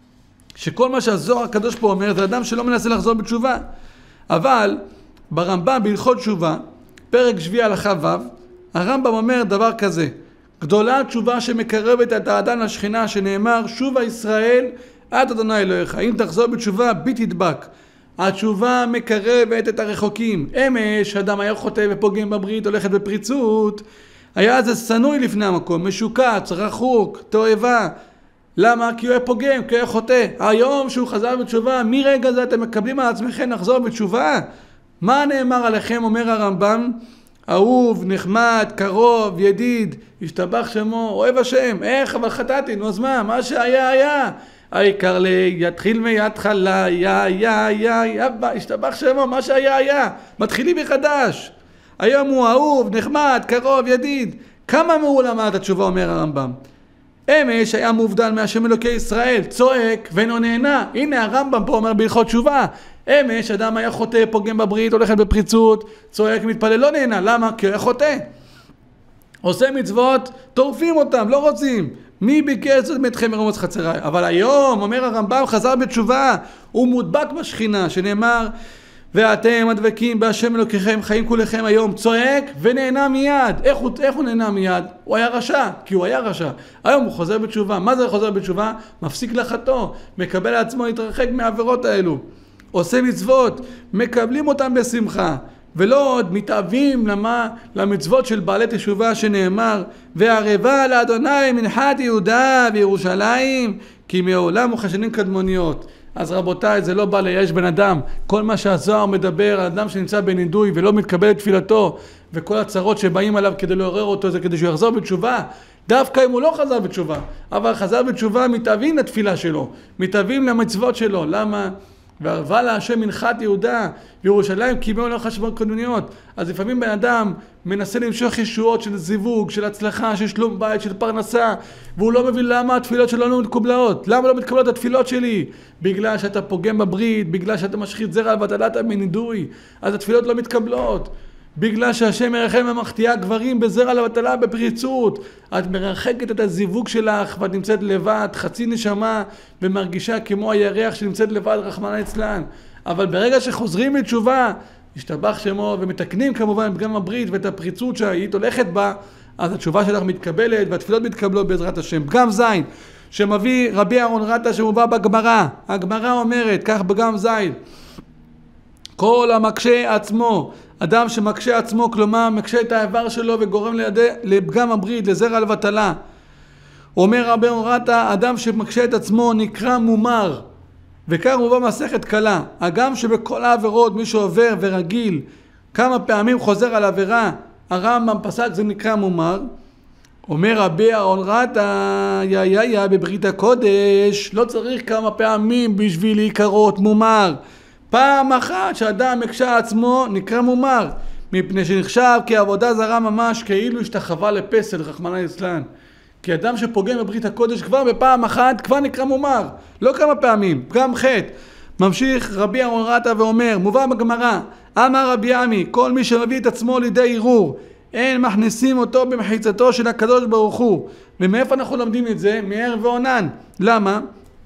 שכל מה שהזוהר הקדוש פה אומר זה אדם שלא מנסה לחזור בתשובה. אבל ברמב"ם בהלכות תשובה, פרק שביעי הלכה ו', הרמב"ם אומר דבר כזה: גדולה תשובה שמקרבת את האדם לשכינה, שנאמר שובה ישראל עד אדוני אלוהיך, אם תחזור בתשובה בי תדבק. התשובה מקרבת את הרחוקים. אמש אדם היה חוטא ופוגם בברית, הולכת בפריצות, היה זה סנוי לפני המקום, משוקץ, רחוק, תועבה. למה? כי הוא היה פוגם, כי הוא היה חוטא. היום שהוא חזר בתשובה, מרגע זה אתם מקבלים על עצמכם לחזור בתשובה. מה נאמר עליכם? אומר הרמב"ם, אהוב, נחמד, קרוב, ידיד, השתבח שמו, אוהב השם. איך? אבל חטאתי, נו אז מה? מה שהיה היה. העיקר לי, יתחיל מההתחלה, יא, יא, יא, יא, השתבח שמו, מה שהיה היה. מתחילים מחדש. היום הוא אהוב, נחמד, קרוב, ידיד. כמה הוא למד את התשובה, אומר הרמב"ם. אמש היה מובדל מהשם אלוקי ישראל, צועק ואינו נהנה. הנה הרמב"ם פה אומר בהלכות תשובה. אמש אדם היה חוטא, פוגם בברית, הולכת בפריצות, צועק, מתפלל, לא נהנה. למה? כי הוא היה חוטא. עושה מצוות, טורפים אותם, לא רוצים. מי ביקש אתכם מרומץ חצריי? אבל היום, אומר הרמב"ם, חזר בתשובה, הוא מודבק בשכינה, שנאמר, ואתם הדבקים בהשם אלוקיכם חיים כולכם היום, צועק ונהנה מיד. איך הוא, איך הוא נהנה מיד? הוא היה רשע, כי הוא היה רשע. היום הוא חוזר בתשובה. מה זה חוזר בתשובה? מפסיק לחטוא, מקבל לעצמו להתרחק מהעבירות האלו. עושה מצוות, מקבלים אותם בשמחה. ולא עוד מתאבים למה? למצוות של בעלי תשובה שנאמר, והערבה לאדוני מנחת יהודה וירושלים, כי מעולם וכשנים קדמוניות. אז רבותיי, זה לא בא לייאש בן אדם. כל מה שהזוהר מדבר על אדם שנמצא בנידוי ולא מתקבל את תפילתו, וכל הצרות שבאים עליו כדי לעורר אותו, זה כדי שהוא יחזור בתשובה. דווקא אם הוא לא חזר בתשובה, אבל חזר בתשובה, מתאבים לתפילה שלו, מתאבים למצוות שלו. למה? וערבה להשם מנחת יהודה וירושלים, כי מעולם וכשנים קדמוניות. אז לפעמים בן אדם מנסה למשוך ישועות של זיווג, של הצלחה, של שלום בית, של פרנסה, והוא לא מבין למה התפילות שלו לא מתקבלות. למה לא מתקבלות התפילות שלי? בגלל שאתה פוגם בברית, בגלל שאתה משחית זרע ובטלת מנידוי, אז התפילות לא מתקבלות. בגלל שהשם מרחם ומחטיאה גברים בזרע לבטלה בפריצות. את מרחקת את הזיווג שלך ואת נמצאת לבד, חצי נשמה, ומרגישה כמו הירח שנמצאת לבד, רחמנא ליצלן. אבל ברגע שחוזרים לתשובה, השתבח שמו, ומתקנים כמובן גם הברית ואת הפריצות שהיית הולכת בה, אז התשובה שלך מתקבלת והתפילות מתקבלות בעזרת השם. פגם זין, שמביא רבי אהרון רטה שמובא בגמרא. הגמרא אומרת, כך פגם זין, כל המקשה עצמו, אדם שמקשה עצמו, כלומר מקשה את האיבר שלו וגורם לידי, לפגם הברית, לזרע לבטלה. אומר רבי אהרון רטה, אדם שמקשה את עצמו נקרא מומר, וכך מובא מסכת קלה. הגם שבכל העבירות מי שעובר ורגיל כמה פעמים חוזר על עבירה, הרמב"ם פסק זה נקרא מומר. אומר רבי אהרון רטה, יא יא יא, בברית הקודש לא צריך כמה פעמים בשביל להיקרות מומר. פעם אחת שאדם מקשה עצמו נקרא מומר, מפני שנחשב כעבודה זרה ממש, כאילו השתחווה לפסל, רחמנא ליצלן. כי אדם שפוגם בברית הקודש כבר בפעם אחת, כבר נקרא מומר. לא כמה פעמים, גם חטא. ממשיך רבי אהרון רטה ואומר, מובא בגמרא, אמר רבי עמי, כל מי שמביא את עצמו לידי ערעור, אין מכניסים אותו במחיצתו של הקדוש ברוך הוא. ומאיפה אנחנו לומדים את זה? מער ועונן. למה?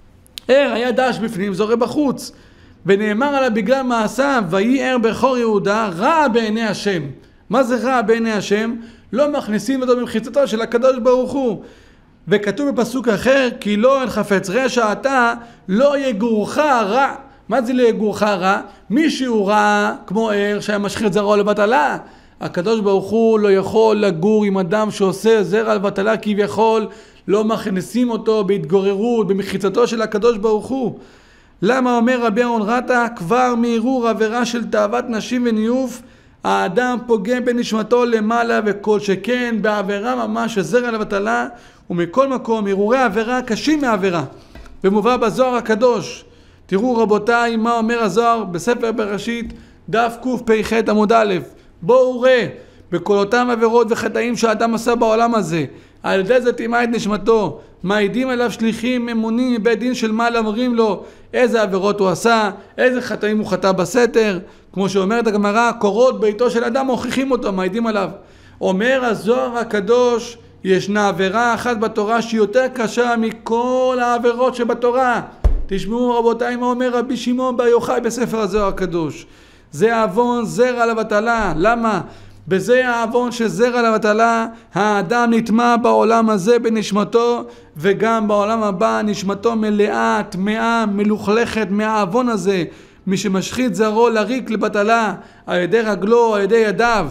ער היה דש בפנים, זורה בחוץ. ונאמר עליו בגלל מעשיו, ויהי ער בכור יהודה, רע בעיני השם. מה זה רע בעיני השם? לא מכניסים אותו במחיצתו של הקדוש ברוך הוא. וכתוב בפסוק אחר, כי לא אל חפץ רשע אתה, לא יגורך רע. מה זה לא יגורך רע? מישהו רע כמו ער שהיה משחית זרעו לבטלה. הקדוש ברוך הוא לא יכול לגור עם אדם שעושה זרע לבטלה כביכול, לא מכניסים אותו בהתגוררות, במחיצתו של הקדוש ברוך הוא. למה אומר רבי אהרון רטה, כבר מערעור עבירה של תאוות נשים וניוף, האדם פוגם בנשמתו למעלה, וכל שכן בעבירה ממש שזרע לבטלה, ומכל מקום ערעורי עבירה קשים מעבירה. ומובא בזוהר הקדוש. תראו רבותיי מה אומר הזוהר בספר בראשית דף קפ"ח עמוד א', בואו ראה בכל אותם עבירות וחטאים שהאדם עשה בעולם הזה, על ידי זה טימא את נשמתו, מעידים עליו שליחים ממונים מבית דין של מעלה, אומרים לו איזה עבירות הוא עשה, איזה חטאים הוא חטא בסתר, כמו שאומרת הגמרא, קורות ביתו של אדם מוכיחים אותו, מעידים עליו. אומר הזוהר הקדוש, ישנה עבירה אחת בתורה שהיא יותר קשה מכל העבירות שבתורה. תשמעו רבותיי מה אומר רבי שמעון בר יוחאי בספר הזוהר הקדוש. זה עוון זרע לבטלה. למה? בזה העוון שזרע לבטלה, האדם נטמע בעולם הזה בנשמתו, וגם בעולם הבא נשמתו מלאה, טמאה, מלוכלכת מהעוון הזה. מי שמשחית זרעו לריק לבטלה, על ידי רגלו, על ידי ידיו.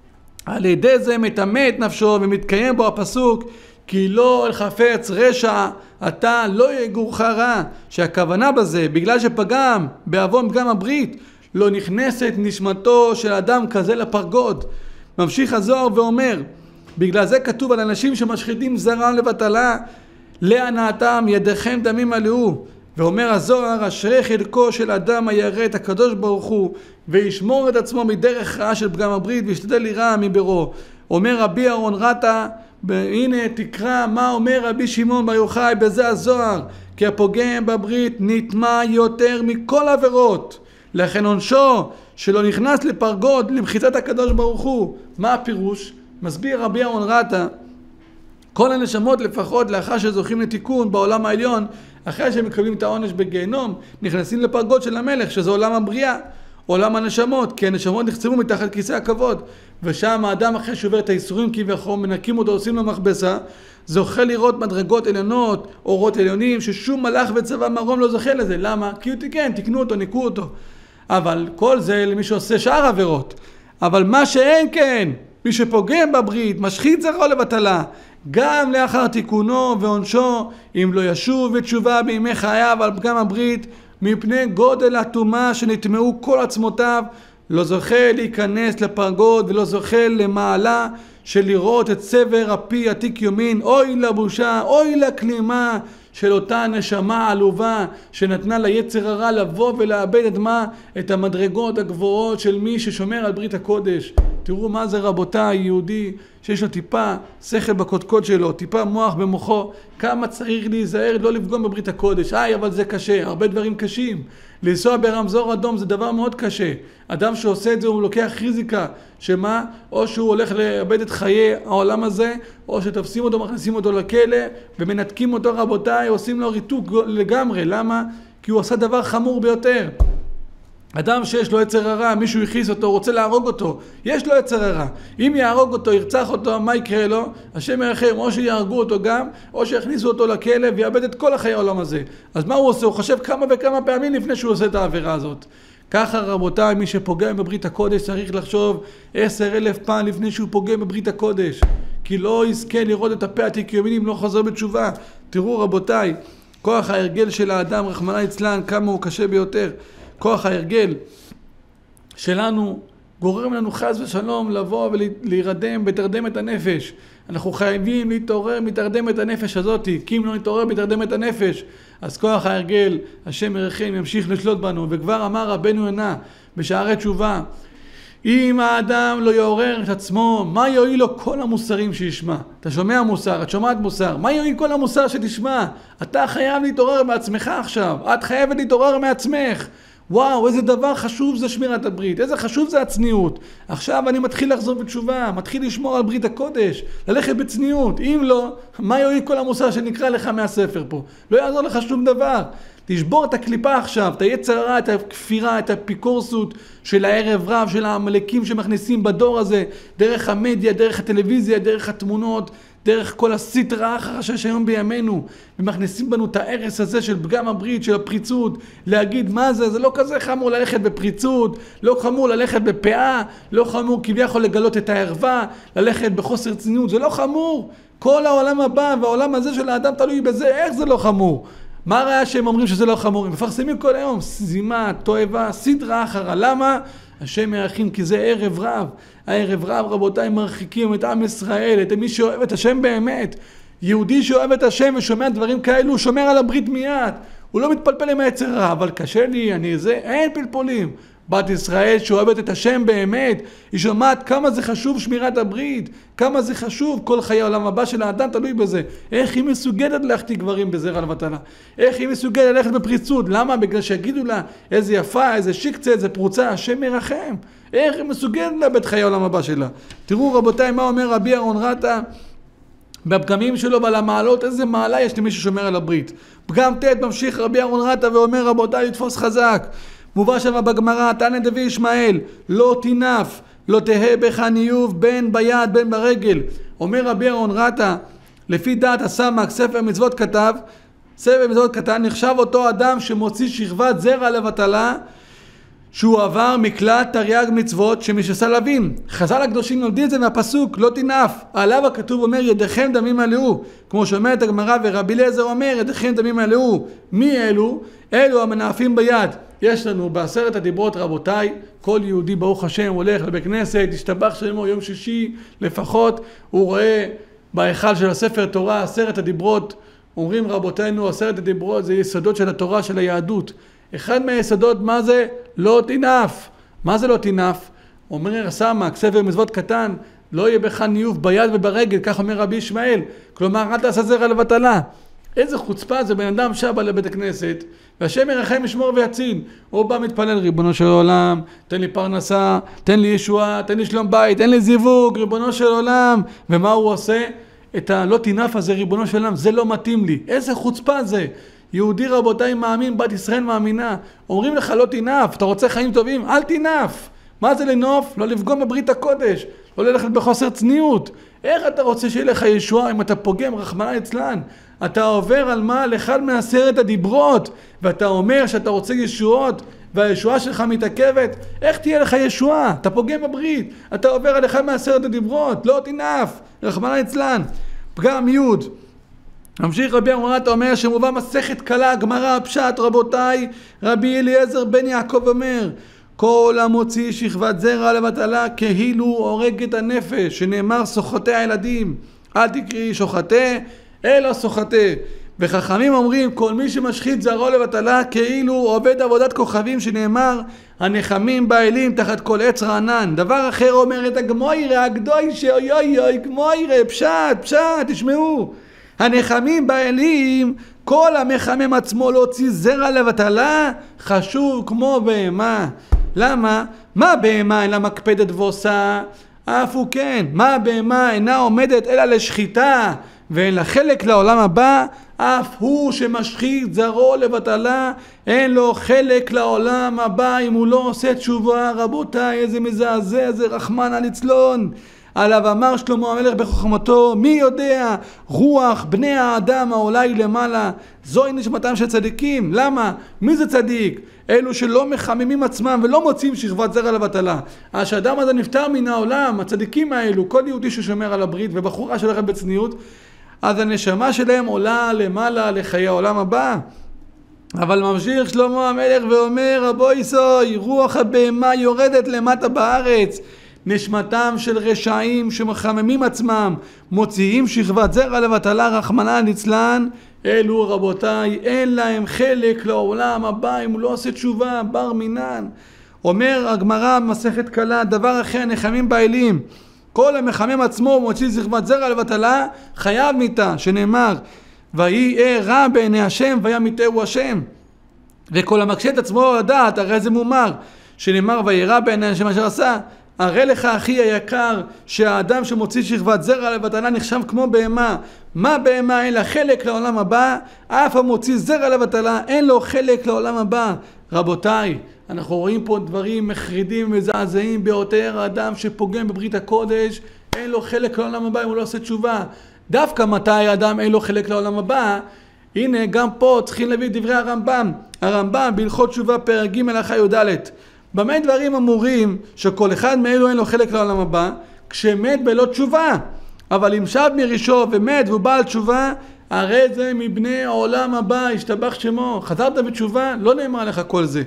על ידי זה מטמא את נפשו ומתקיים בו הפסוק, כי לא אל חפץ רשע אתה לא יגורך רע, שהכוונה בזה, בגלל שפגם בעוון פגם הברית, לא נכנסת נשמתו של אדם כזה לפרגוד. ממשיך הזוהר ואומר, בגלל זה כתוב על אנשים שמשחיתים זרעם לבטלה, להנאתם ידיכם דמים מלאו. ואומר הזוהר, אשרי חלקו של אדם הירא את הקדוש ברוך הוא, וישמור את עצמו מדרך רעה של פגם הברית, וישתדל ליראה מברו. אומר רבי אהרון רטה, הנה תקרא מה אומר רבי שמעון בר יוחאי בזה הזוהר, כי הפוגם בברית נטמע יותר מכל עבירות, לכן עונשו שלא נכנס לפרגוד למחיצת הקדוש ברוך הוא. מה הפירוש? מסביר רבי אהרון רטה, כל הנשמות לפחות לאחר שזוכים לתיקון בעולם העליון, אחרי שהם מקבלים את העונש בגיהנום, נכנסים לפרגוד של המלך, שזה עולם הבריאה, עולם הנשמות, כי הנשמות נחצבו מתחת כיסא הכבוד, ושם האדם אחרי שעובר את האיסורים כביכול, מנקים אותו, עושים לו מכבסה, זוכה לראות מדרגות עליונות, אורות עליונים, ששום מלאך וצבא מרום לא זוכה לזה. למה? כי הוא תיקן, תיקנו אותו, ניקו אותו. אבל כל זה למי שעושה שאר עבירות. אבל מה שאין כן, מי שפוגם בברית, משחית זרעו לבטלה, גם לאחר תיקונו ועונשו, אם לא ישוב בתשובה בימי חייו על פגם הברית, מפני גודל הטומאה שנטמעו כל עצמותיו, לא זוכה להיכנס לפרגוד ולא זוכה למעלה של לראות את צבר הפי עתיק יומין. אוי לבושה, אוי לכלימה של אותה נשמה עלובה שנתנה ליצר הרע לבוא ולאבד את מה? את המדרגות הגבוהות של מי ששומר על ברית הקודש. תראו מה זה רבותיי, יהודי שיש לו טיפה שכל בקודקוד שלו, טיפה מוח במוחו, כמה צריך להיזהר לא לפגום בברית הקודש. איי, אבל זה קשה, הרבה דברים קשים. לנסוע ברמזור אדום זה דבר מאוד קשה. אדם שעושה את זה הוא לוקח ריזיקה, שמה? או שהוא הולך לאבד את חיי העולם הזה, או שתופסים אותו, מכניסים אותו לכלא ומנתקים אותו רבותיי, עושים לו ריתוק לגמרי. למה? כי הוא עשה דבר חמור ביותר. אדם שיש לו יצר הרע, מישהו הכניס אותו, רוצה להרוג אותו, יש לו יצר הרע. אם יהרוג אותו, ירצח אותו, מה יקרה לו? השם ירחם, או שיהרגו אותו גם, או שיכניסו אותו לכלא ויאבד את כל החיי העולם הזה. אז מה הוא עושה? הוא חושב כמה וכמה פעמים לפני שהוא עושה את העבירה הזאת. ככה רבותיי, מי שפוגם בברית הקודש צריך לחשוב עשר אלף פעם לפני שהוא פוגם בברית הקודש. כי לא יזכה לראות את הפה עתיק יומין אם לא חוזר בתשובה. תראו רבותיי, כוח ההרגל של האדם, רחמנא ליצלן, כמה הוא קשה ביותר. כוח ההרגל שלנו גורם לנו חס ושלום לבוא ולהירדם בתרדמת הנפש. אנחנו חייבים להתעורר מתרדמת הנפש הזאת, כי אם לא נתעורר מתרדמת הנפש, אז כוח ההרגל, השם ירחם, ימשיך לשלוט בנו. וכבר אמר רבנו יונה בשערי תשובה, אם האדם לא יעורר את עצמו, מה יועיל לו כל המוסרים שישמע? אתה שומע מוסר, את שומעת מוסר, מה יועיל כל המוסר שתשמע? אתה חייב להתעורר מעצמך עכשיו, את חייבת להתעורר מעצמך. וואו, איזה דבר חשוב זה שמירת הברית, איזה חשוב זה הצניעות. עכשיו אני מתחיל לחזור בתשובה, מתחיל לשמור על ברית הקודש, ללכת בצניעות. אם לא, מה יועיל כל המוסר שנקרא לך מהספר פה? לא יעזור לך שום דבר. תשבור את הקליפה עכשיו, את היצר הרע, את הכפירה, את האפיקורסות של הערב רב, של העמלקים שמכניסים בדור הזה, דרך המדיה, דרך הטלוויזיה, דרך התמונות, דרך כל הסטרה אחר שיש היום בימינו, ומכניסים בנו את הערס הזה של פגם הברית, של הפריצות, להגיד מה זה, זה לא כזה חמור ללכת בפריצות, לא חמור ללכת בפאה, לא חמור כביכול לגלות את הערווה, ללכת בחוסר צניעות, זה לא חמור. כל העולם הבא והעולם הזה של האדם תלוי בזה, איך זה לא חמור? מה הראיה שהם אומרים שזה לא חמור? הם מפרסמים כל היום, זימה, תועבה, סדרה אחרה. למה? השם ירחם, כי זה ערב רב. הערב רב, רבותיי, מרחיקים את עם ישראל, את מי שאוהב את השם באמת. יהודי שאוהב את השם ושומע דברים כאלו, הוא שומר על הברית מיד. הוא לא מתפלפל עם היצר רע, אבל קשה לי, אני זה, אין פלפולים. בת ישראל שאוהבת את השם באמת, היא שומעת כמה זה חשוב שמירת הברית, כמה זה חשוב, כל חיי העולם הבא של האדם תלוי בזה. איך היא מסוגלת להחטיא גברים בזרע לבטלה? איך היא מסוגלת ללכת בפריצות? למה? בגלל שיגידו לה איזה יפה, איזה שיקצה, איזה פרוצה, השם ירחם. איך היא מסוגלת לאבד חיי העולם הבא שלה? תראו רבותיי מה אומר רבי אהרון רטה בפגמים שלו ועל המעלות, איזה מעלה יש למי ששומר על הברית. פגם ת' ממשיך רבי אהרון רטה ואומר רבותיי לתפוס חזק. מובא שם בגמרא, תנא דבי ישמעאל, לא תינף, לא תהה בך ניוב בין ביד בין ברגל. אומר רבי אהרון רטה, לפי דעת הסמ"ק, ספר מצוות כתב, ספר מצוות כתב, נחשב אותו אדם שמוציא שכבת זרע לבטלה, שהוא עבר מקלט תרי"ג מצוות שמשסה לווים. חז"ל הקדושים לומדים את זה מהפסוק, לא תינף. עליו הכתוב אומר, ידיכם דמים מלאו. כמו שאומרת הגמרא, ורבי אליעזר אומר, ידיכם דמים מלאו. מי אלו? אלו המנאפים ביד. יש לנו בעשרת הדיברות רבותיי, כל יהודי ברוך השם הולך לבית כנסת, ישתבח שמו יום שישי לפחות, הוא רואה בהיכל של הספר תורה, עשרת הדיברות, אומרים רבותינו, עשרת הדיברות זה יסודות של התורה של היהדות. אחד מהיסודות מה זה? לא תינף. מה זה לא תינף? אומר הסמ"ק, ספר מצוות קטן, לא יהיה בך ניוף ביד וברגל, כך אומר רבי ישמעאל, כלומר אל תעשה זרע לבטלה. איזה חוצפה זה, בן אדם שבא לבית הכנסת והשם ירחם ישמור ויציל, הוא בא מתפלל, ריבונו של עולם תן לי פרנסה, תן לי ישועה, תן לי שלום בית, תן לי זיווג, ריבונו של עולם. ומה הוא עושה? את הלא תינף הזה, ריבונו של עולם, זה לא מתאים לי. איזה חוצפה זה. יהודי רבותיי מאמין, בת ישראל מאמינה, אומרים לך לא תינף, אתה רוצה חיים טובים? אל תינף. מה זה לנוף? לא לפגום בברית הקודש, לא ללכת בחוסר צניעות. איך אתה רוצה שיהיה לך ישועה אם אתה פוגם רחמנא ליצלן? אתה עובר על מה? על אחד מעשרת הדיברות, ואתה אומר שאתה רוצה ישועות, והישועה שלך מתעכבת. איך תהיה לך ישועה? אתה פוגם בברית, אתה עובר על אחד מעשרת הדיברות, לא תינף, רחמנא ליצלן. פגם י' ממשיך רבי אהרון רטה אומר שמובא מסכת קלה, גמרא פשט רבותיי, רבי אליעזר בן יעקב אומר, כל המוציא שכבת זרע לבטלה כאילו הורג את הנפש, שנאמר סוחטי הילדים, אל תקראי שוחטי אלא סוחטי. וחכמים אומרים כל מי שמשחית זרעו לבטלה כאילו עובד עבודת כוכבים, שנאמר הנחמים באלים תחת כל עץ רענן. דבר אחר אומרת הגמוירא הגדוי שאוי אוי אוי גמוירא, פשט פשט תשמעו, הנחמים באלים, כל המחמם עצמו להוציא זרע לבטלה חשוב כמו בהמה. למה? מה בהמה אינה מקפדת ועושה? אף הוא כן. מה בהמה אינה עומדת אלא לשחיטה ואין לה חלק לעולם הבא? אף הוא שמשחית זרעו לבטלה אין לו חלק לעולם הבא אם הוא לא עושה תשובה. רבותיי, איזה מזעזע זה, רחמנא ליצלן. עליו אמר שלמה המלך בחוכמתו, מי יודע רוח בני האדם העולה היא למעלה, זוהי נשמתם של צדיקים. למה? מי זה צדיק? אלו שלא מחממים עצמם ולא מוצאים שכבת זרע לבטלה. אז שהאדם הזה נפטר מן העולם, הצדיקים האלו, כל יהודי ששומר על הברית ובחורה שהולכת בצניעות, אז הנשמה שלהם עולה למעלה לחיי העולם הבא. אבל ממשיך שלמה המלך ואומר, רבוי סוי, רוח הבהמה יורדת למטה בארץ, נשמתם של רשעים שמחממים עצמם, מוציאים שכבת זרע לבטלה, רחמנא ליצלן, אלו רבותיי אין להם חלק לעולם הבא אם הוא לא עושה תשובה, בר מינן. אומר הגמרא במסכת קלה, דבר אחר נחמים באלים, כל המחמם עצמו ומוציא זכבת זרע לבטלה חייב מיתה, שנאמר ויהי רע בעיני השם וימיתהו השם. וכל המקשה את עצמו לדעת, הרי זה מומר, שנאמר וירא בעיני השם אשר עשה. הרי לך אחי היקר שהאדם שמוציא שכבת זרע לבטלה נחשב כמו בהמה. מה בהמה? אין לה חלק לעולם הבא, אף המוציא זרע לבטלה אין לו חלק לעולם הבא. רבותיי, אנחנו רואים פה דברים מחרידים ומזעזעים ביותר. האדם שפוגם בברית הקודש אין לו חלק לעולם הבא אם הוא לא עושה תשובה. דווקא מתי האדם אין לו חלק לעולם הבא? הנה גם פה צריכים להביא דברי הרמב"ם. הרמב"ם בהלכות תשובה פרק ג' הלכה י"ד. במה דברים אמורים שכל אחד מאלו אין לו חלק לעולם הבא? כשמת בלא תשובה. אבל אם שב מראשו ומת והוא בעל תשובה, הרי זה מבני העולם הבא, השתבח שמו. חזרת בתשובה, לא נאמר לך כל זה.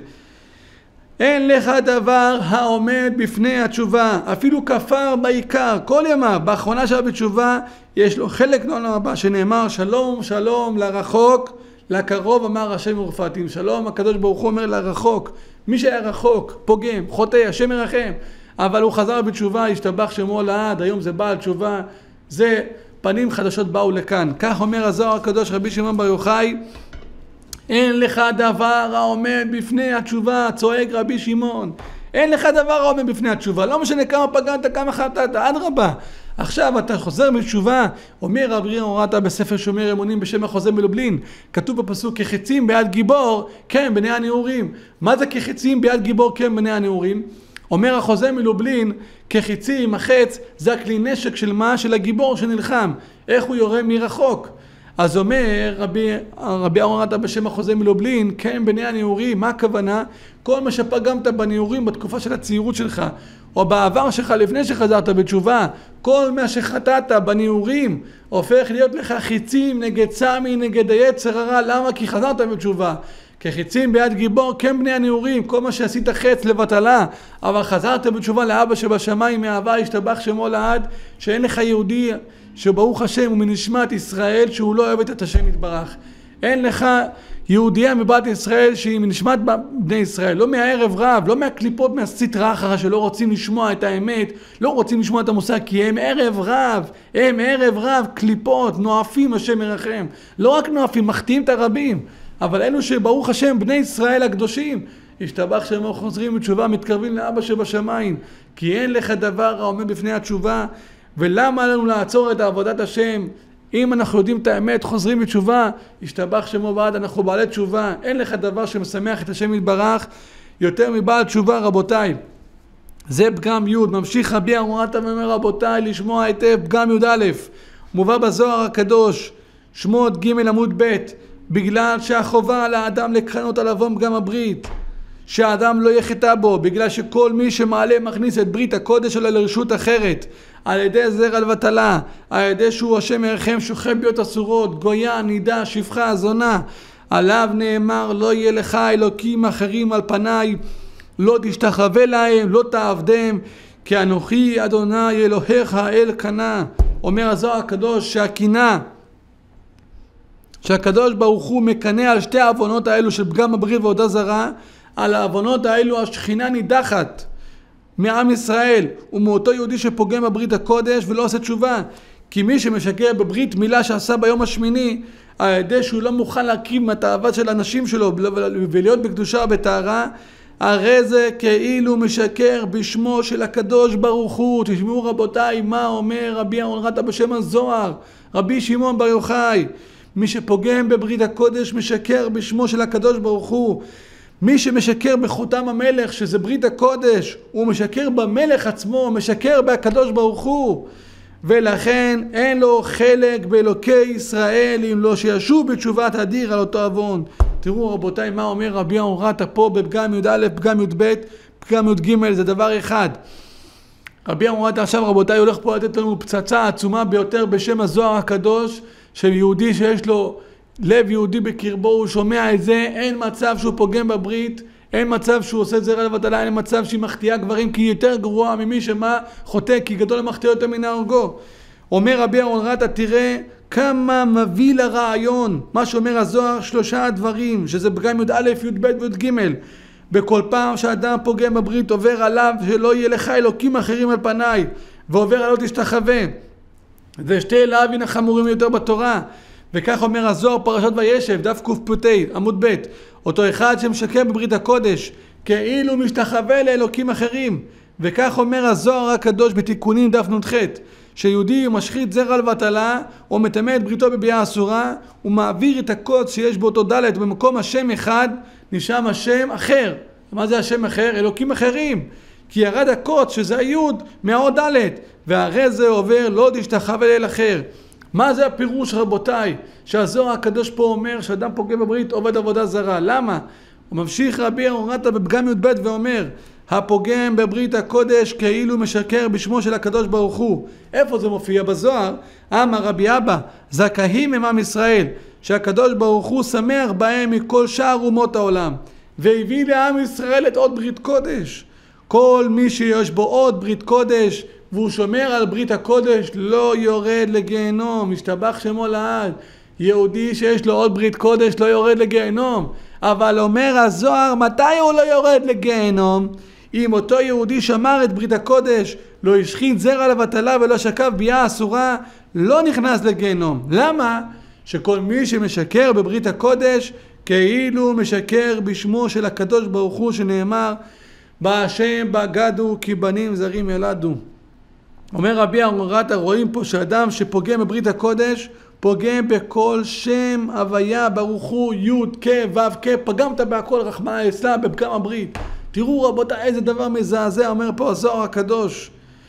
אין לך דבר העומד בפני התשובה, אפילו כפר בעיקר, כל ימיו, באחרונה שבה בתשובה, יש לו חלק לעולם הבא, שנאמר שלום שלום לרחוק, לקרוב אמר השם ורפאתים. שלום הקדוש ברוך הוא אומר לרחוק, מי שהיה רחוק, פוגם, חוטא, השם מרחם, אבל הוא חזר בתשובה, השתבח שמו לעד, היום זה בעל תשובה, זה פנים חדשות באו לכאן. כך אומר הזוהר הקדוש רבי שמעון בר יוחאי, אין לך דבר העומד בפני התשובה, צועק רבי שמעון. אין לך דבר העומד בפני התשובה, לא משנה כמה פגעת, כמה חטאת, אדרבה. עכשיו אתה חוזר בתשובה, אומר רבי אורייתא בספר שומר אמונים בשם החוזר מלובלין, כתוב בפסוק כחצים ביד גיבור, כן בני הנעורים. מה זה כחצים ביד גיבור, כן בני הנעורים? אומר החוזר מלובלין, כחצים, החץ, זה הכלי נשק של מה? של הגיבור שנלחם. איך הוא יורה מרחוק? אז אומר רבי, רבי אורייתא בשם החוזר מלובלין, כן בני הנעורים, מה הכוונה? כל מה שפגמת בנעורים בתקופה של הצעירות שלך, או בעבר שלך לפני שחזרת בתשובה, כל מה שחטאת בנעורים, הופך להיות לך חיצים נגד סמי, נגד היצר הרע. למה? כי חזרת בתשובה. כחיצים ביד גיבור, כן בני הנעורים, כל מה שעשית חץ לבטלה, אבל חזרת בתשובה לאבא שבשמיים, מאהבה השתבח שמו לעד, שאין לך יהודי שברוך השם הוא מנשמת ישראל שהוא לא אוהב את השם יתברך. אין לך יהודיה מבת ישראל שהיא מנשמת בני ישראל, לא מהערב רב, לא מהקליפות מהסטרא אחרא שלא רוצים לשמוע את האמת, לא רוצים לשמוע את המושג, כי הם ערב רב, הם ערב רב, קליפות, נואפים השם מרחם. לא רק נואפים, מחטיאים את הרבים, אבל אלו שברוך השם בני ישראל הקדושים, השתבח שמו חוזרים בתשובה, מתקרבים לאבא שבשמיים, כי אין לך דבר העומד בפני התשובה. ולמה לנו לעצור את עבודת השם? אם אנחנו יודעים את האמת, חוזרים בתשובה, השתבח שמו בעד, אנחנו בעלי תשובה. אין לך דבר שמשמח את השם יתברך יותר מבעל תשובה. רבותיי, זה פגם י'. ממשיך רבי אורייתא ואומר רבותיי לשמוע היטב, פגם י"א מובא בזוהר הקדוש שמות ג' עמוד ב', בגלל שהחובה על האדם לקנות על עוון פגם הברית, שהאדם לא יחטא בו, בגלל שכל מי שמעלה מכניס את ברית הקודש שלו לרשות אחרת, על ידי זרע לבטלה, על ידי שהוא השם ירחם, שוכב ביות אסורות, גויה, נידה, שפחה, זונה, עליו נאמר לא יהיה לך אלוקים אחרים על פניי, לא תשתחווה להם, לא תעבדם, כי אנוכי אדוני אלוהיך אל קנה. אומר הזוהר הקדוש שהקינה, שהקדוש ברוך הוא מקנה על שתי העוונות האלו של פגם הברית ועבודה זרה, על העוונות האלו השכינה נידחת מעם ישראל ומאותו יהודי שפוגם בברית הקודש ולא עושה תשובה. כי מי שמשקר בברית מילה שעשה ביום השמיני, על ידי שהוא לא מוכן להקריב מהתאוות של אנשים שלו ולהיות בקדושה ובטהרה, הרי זה כאילו משקר בשמו של הקדוש ברוך הוא. תשמעו רבותיי מה אומר רבי אורייתא בשם הזוהר, רבי שמעון בר יוחאי, מי שפוגם בברית הקודש משקר בשמו של הקדוש ברוך הוא. מי שמשקר בחותם המלך שזה ברית הקודש, הוא משקר במלך עצמו, הוא משקר בהקדוש ברוך הוא, ולכן אין לו חלק באלוקי ישראל אם לא שישוב בתשובת הדיר על אותו עוון. תראו רבותיי מה אומר רבי אורייתא פה בפגם י"א, פגם י"ב, פגם י"ג, זה דבר אחד. רבי אורייתא עכשיו רבותיי הולך פה לתת לנו פצצה עצומה ביותר בשם הזוהר הקדוש, של יהודי שיש לו לב יהודי בקרבו, הוא שומע את זה, אין מצב שהוא פוגם בברית, אין מצב שהוא עושה זרע לבטלה, אין מצב שהיא מחטיאה גברים, כי היא יותר גרועה ממי שמה חוטא, כי גדול למחטיא יותר מן ההורגו. אומר רבי אורייתא, תראה כמה מביא לרעיון מה שאומר הזוהר, שלושה דברים, שזה פגם י"א, י"ב וי"ג. בכל פעם שאדם פוגם בברית עובר עליו שלא יהיה לך אלוקים אחרים על פניי, ועובר עליו תשתחווה. ושתי אליו הנה חמורים יותר בתורה. וכך אומר הזוהר פרשת וישב, דף קפ"ט, עמוד ב', אותו אחד שמשקר בברית הקודש, כאילו משתחווה לאלוקים אחרים. וכך אומר הזוהר הקדוש בתיקונים דף נ"ח, שיהודי משחית זרע לבטלה, או מטמא את בריתו בביאה אסורה, הוא מעביר את הקודש שיש באותו ד' במקום השם אחד, נשם השם אחר. מה זה השם אחר? אלוקים אחרים. כי ירד הקודש, שזה היוד, מהעוד ד', והרי זה עובר לא תשתחווה לאל אחר. מה זה הפירוש רבותיי? שהזוהר הקדוש פה אומר שאדם פוגע בברית עובד עבודה זרה. למה? הוא ממשיך רבי אהרון רטה בפגם י"ב ואומר, הפוגם בברית הקודש כאילו משקר בשמו של הקדוש ברוך הוא. איפה זה מופיע בזוהר? אמר רבי אבא, זכאים הם עם ישראל, שהקדוש ברוך הוא שמח בהם מכל שאר אומות העולם, והביא לעם ישראל את עוד ברית קודש. כל מי שיש בו עוד ברית קודש והוא שומר על ברית הקודש לא יורד לגיהנום, משתבח שמו לעד. יהודי שיש לו עוד ברית קודש לא יורד לגיהנום. אבל אומר הזוהר, מתי הוא לא יורד לגיהנום? אם אותו יהודי שמר את ברית הקודש, לא השחית זרע לבטלה ולא שקף ביאה אסורה, לא נכנס לגיהנום. למה? שכל מי שמשקר בברית הקודש כאילו משקר בשמו של הקדוש ברוך הוא, שנאמר בהשם בגדו כי בנים זרים ילדו. אומר רבי אהרון רטה, רואים פה שאדם שפוגם בברית הקודש פוגם בכל שם הוויה ברוך הוא, י' כ' ו' כ', פגמת בהכל רחמנא ליצלן בפגם הברית. תראו רבותיי איזה דבר מזעזע אומר פה הזוהר הקדוש.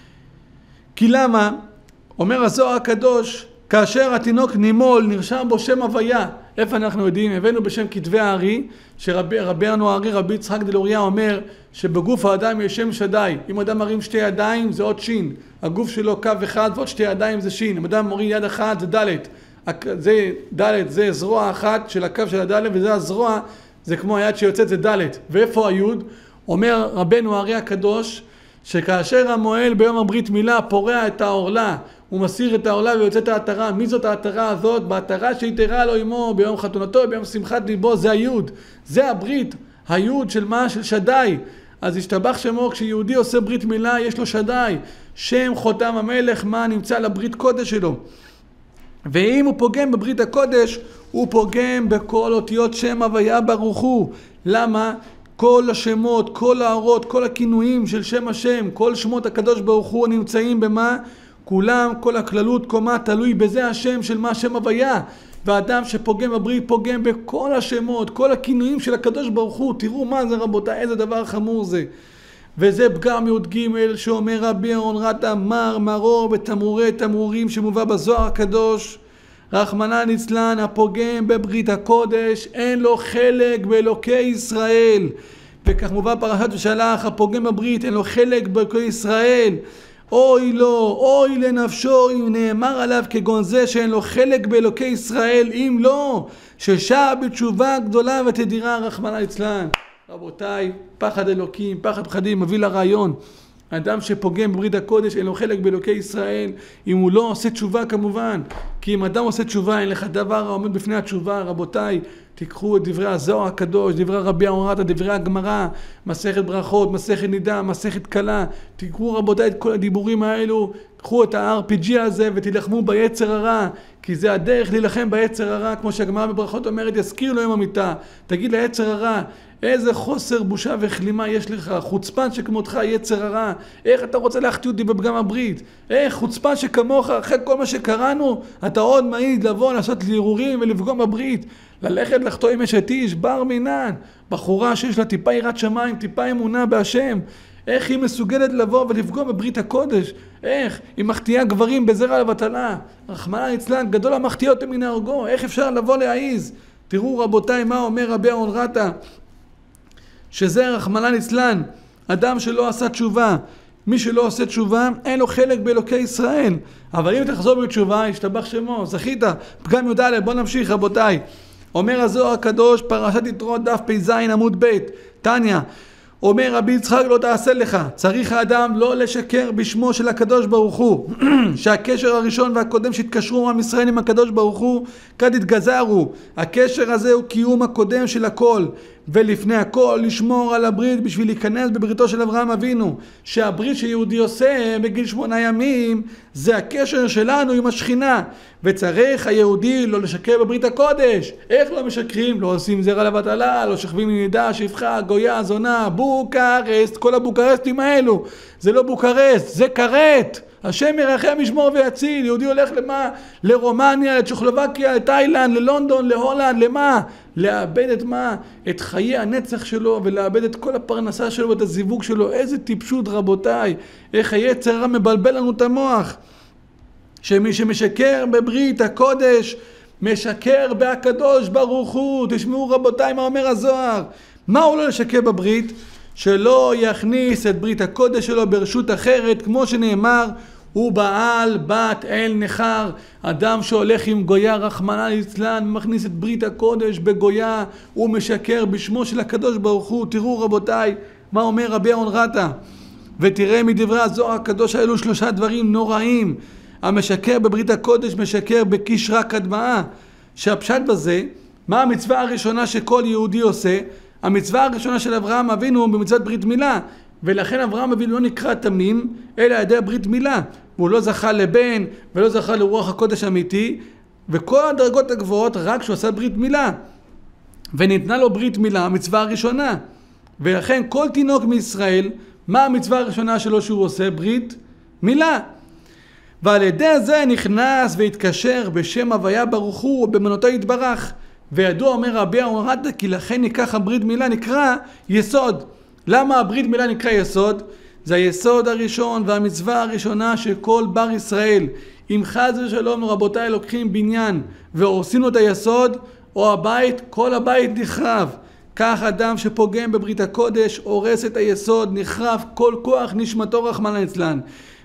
כי למה? אומר הזוהר הקדוש, כאשר התינוק נימול נרשם בו שם הוויה. איפה אנחנו יודעים? הבאנו בשם כתבי הארי, שרבנו הארי רבי יצחק דלוריה אומר שבגוף האדם יש שם שדי. אם אדם מרים שתי ידיים זה עוד שין, הגוף שלו קו אחד ועוד שתי ידיים זה שין. אם אדם מרים יד אחת זה דלת, זה דלת, זה זרוע אחת של הקו של הדלת, וזה הזרוע, זה כמו היד שיוצאת זה דלת. ואיפה היוד? אומר רבנו הארי הקדוש שכאשר המועל ביום הברית מילה פורע את העורלה, הוא מסיר את העורלה ויוצאת העטרה. מי זאת העטרה הזאת? בעטרה שהתרה לו עמו ביום חתונתו, ביום שמחת ליבו, זה היוד, זה הברית, היוד של מה? של שדי. אז השתבח שמו, כשיהודי עושה ברית מילה יש לו שדי, שם חותם המלך, מה נמצא לברית קודש שלו. ואם הוא פוגם בברית הקודש, הוא פוגם בכל אותיות שם הוויה ברוך הוא. למה? כל השמות, כל האורות, כל הכינויים של שם השם, כל שמות הקדוש ברוך הוא נמצאים במה? כולם, כל הכללות קומה תלוי בזה השם של מה? שם הוויה. והאדם שפוגם בברית פוגם בכל השמות, כל הכינויים של הקדוש ברוך הוא. תראו מה זה רבותיי, איזה דבר חמור זה. וזה פגם י"ג שאומר רבי אהרון רטה, מר מרור בתמרורי תמרורים, שמובא בזוהר הקדוש, רחמנא ליצלן, הפוגם בברית הקודש אין לו חלק באלוקי ישראל. וכך מובא פרשת ושלח, הפוגם בברית אין לו חלק באלוקי ישראל. אוי לו, אוי לנפשו, אם נאמר עליו כגון זה שאין לו חלק באלוקי ישראל, אם לא, ששע בתשובה גדולה ותדירה, רחמנא ליצלן. רבותיי, פחד אלוקים, פחד פחדים מביא לרעיון. אדם שפוגם בברית הקודש אין לו חלק באלוקי ישראל, אם הוא לא עושה תשובה כמובן. כי אם אדם עושה תשובה אין לך דבר העומד בפני התשובה. רבותיי, תיקחו את דברי הזוהר הקדוש, דברי רבי אהרון רטה, דברי הגמרא, מסכת ברכות, מסכת נידה, מסכת קלה. תיקחו רבותיי את כל הדיבורים האלו, קחו את ה-אר פי ג'י הזה ותילחמו ביצר הרע, כי זה הדרך להילחם ביצר הרע, כמו שהגמרא בברכות אומרת, יזכיר לו יום המיתה. תגיד ליצר הרע, איזה חוסר בושה וכלימה יש לך, חוצפן שכמותך יצר הרע, איך אתה רוצה להחטיא אותי בפגם הברית? איך חוצפן שכמוך, אחרי כל מה שקראנו, אתה עוד מעיד לבוא לעשות לירורים ולפגום בברית, ללכת לחטוא עם אשת איש, בר מינן, בחורה שיש לה טיפה יראת שמיים, טיפה אמונה בהשם, איך היא מסוגלת לבוא ולפגום בברית הקודש? איך? היא מחטיאה גברים בזרע לבטלה. רחמנא ליצלן, גדול המחטיא אותם מן הרגו, איך אפשר לבוא להעיז? תראו רבותיי מה אומר רבי אהרון רטה, שזה רחמנא ליצלן, אדם שלא עשה תשובה. מי שלא עושה תשובה אין לו חלק באלוקי ישראל. אבל אם תחזור בתשובה ישתבח שמו, זכית. פגם י"ד, בוא נמשיך רבותיי. אומר הזוהר הקדוש, פרשת יתרו דף פ"ז עמוד ב', תניא, אומר רבי יצחק לא תעשה לך, צריך האדם לא לשקר בשמו של הקדוש ברוך הוא, שהקשר הראשון והקודם שהתקשרו עם ישראל עם הקדוש ברוך הוא כד התגזרו. הקשר הזה הוא קיום הקודם של הכל, ולפני הכל לשמור על הברית בשביל להיכנס בבריתו של אברהם אבינו. שהברית שיהודי עושה בגיל שמונה ימים זה הקשר שלנו עם השכינה, וצריך היהודי לא לשקר בברית הקודש. איך לא משקרים? לא עושים זרע לבטלה, לא שכבים מנידה, שפחה, גויה, זונה, בוקרסט, כל הבוקרסטים האלו. זה לא בוקרסט, זה קרט. השם ירחם ישמור ויציל. יהודי הולך למה? לרומניה, לצ'כוסלובקיה, לתאילנד, ללונדון, להולנד, למה? לאבד את מה? את חיי הנצח שלו, ולאבד את כל הפרנסה שלו ואת הזיווג שלו. איזה טיפשות רבותיי, איך היצר הרע מבלבל לנו את המוח. שמי שמשקר בברית הקודש משקר בהקדוש ברוך הוא. תשמעו רבותיי מה אומר הזוהר. מה הוא לא לשקר בברית? שלא יכניס את ברית הקודש שלו ברשות אחרת, כמו שנאמר, הוא בעל בת אל נחר. אדם שהולך עם גויה רחמנא ליצלן מכניס את ברית הקודש בגויה, הוא משקר בשמו של הקדוש ברוך הוא. תראו רבותיי מה אומר רבי אהרון רטה, ותראה מדברי הזוהר הקדוש האלו שלושה דברים נוראים. המשקר בברית הקודש משקר בקשרה קדמאה. שהפשט בזה, מה המצווה הראשונה שכל יהודי עושה? המצווה הראשונה של אברהם אבינו במצוות ברית מילה, ולכן אברהם אבינו לא נקרא תמים אלא על ידי ברית מילה. הוא לא זכה לבן ולא זכה לרוח הקודש אמיתי, וכל הדרגות הגבוהות רק כשהוא עשה ברית מילה, וניתנה לו ברית מילה, המצווה הראשונה. ולכן כל תינוק מישראל, מה המצווה הראשונה שלו שהוא עושה? ברית מילה. ועל ידי זה נכנס והתקשר בשם הוויה ברוך הוא ובאמונתו יתברך. וידוע אומר רבי אהרון רטה כי לכן ניקח הברית מילה נקרא יסוד. למה הברית מילה נקרא יסוד? זה היסוד הראשון והמצווה הראשונה של כל בר ישראל. אם חס ושלום רבותיי לוקחים בניין והורסים את היסוד או הבית, כל הבית נחרב. כך אדם שפוגם בברית הקודש הורס את היסוד, נחרב כל כוח נשמתו רחמנא ליצלן,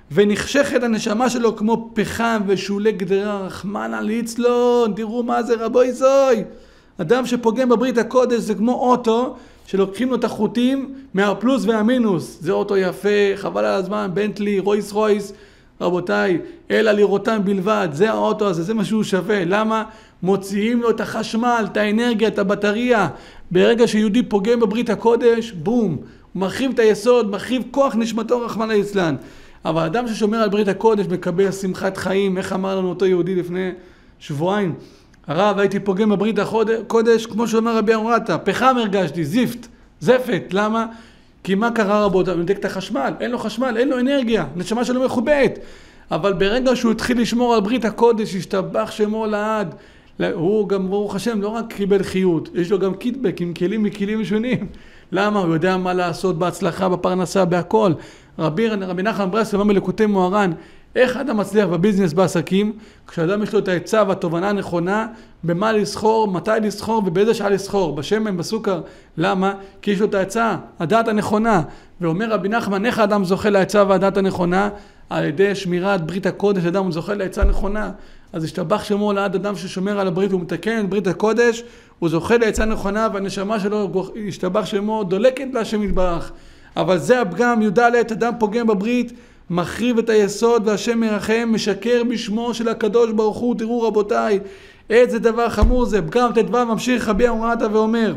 ונחשכת הנשמה שלו כמו פחם ושולי גדרה רחמנא ליצלן. תראו מה זה רבוי זוי. אדם שפוגם בברית הקודש זה כמו אוטו שלוקחים לו את החוטים מהפלוס והמינוס. זה אוטו יפה, חבל על הזמן, בנטלי, רויס רויס, רבותיי, אלא לראותם בלבד. זה האוטו הזה, זה מה שהוא שווה. למה? מוציאים לו את החשמל, את האנרגיה, את הבטריה. ברגע שיהודי פוגם בברית הקודש, בום, הוא מרחיב את היסוד, מרחיב כוח נשמתו רחמנא ליצלן. אבל אדם ששומר על ברית הקודש מקבל שמחת חיים. איך אמר לנו אותו יהודי לפני שבועיים? הרב, הייתי פוגם בברית הקודש, כמו שאומר רבי אהרון רטה, פחם הרגשתי, זיפט, זפת. למה? כי מה קרה רבותיי? הוא נתק את החשמל, אין לו חשמל, אין לו אנרגיה, נשמה שלו מחובאת. אבל ברגע שהוא התחיל לשמור על ברית הקודש, השתבח שמו לעד, הוא גם ברוך השם לא רק קיבל חיות, יש לו גם קיטבק עם כלים מכלים שונים. למה? הוא יודע מה לעשות בהצלחה, בפרנסה, בהכל. רבי, רבי נחמן ברסלב אמר בליקוטי מוהר"ן, איך אדם מצליח בביזנס בעסקים? כשאדם יש לו את העצה והתובנה הנכונה במה לסחור, מתי לסחור ובאיזה שעה לסחור, בשמן, בסוכר. למה? כי יש לו את העצה, הדעת הנכונה. ואומר רבי נחמן, איך האדם זוכה לעצה והדעת הנכונה? על ידי שמירת ברית הקודש, אדם זוכה לעצה נכונה. אז השתבח שמו לעד אדם ששומר על הברית ומתקן את ברית הקודש, הוא זוכה לעצה נכונה, והנשמה שלו השתבח שמו דולקת להשם יתברך. אבל זה הפגם י"ד, אדם פוגם בברית, מחריב את היסוד והשם ירחם, משקר בשמו של הקדוש ברוך הוא. תראו רבותיי, איזה דבר חמור זה. פגם ט"ו ממשיך רבי אהרון רטה ואומר,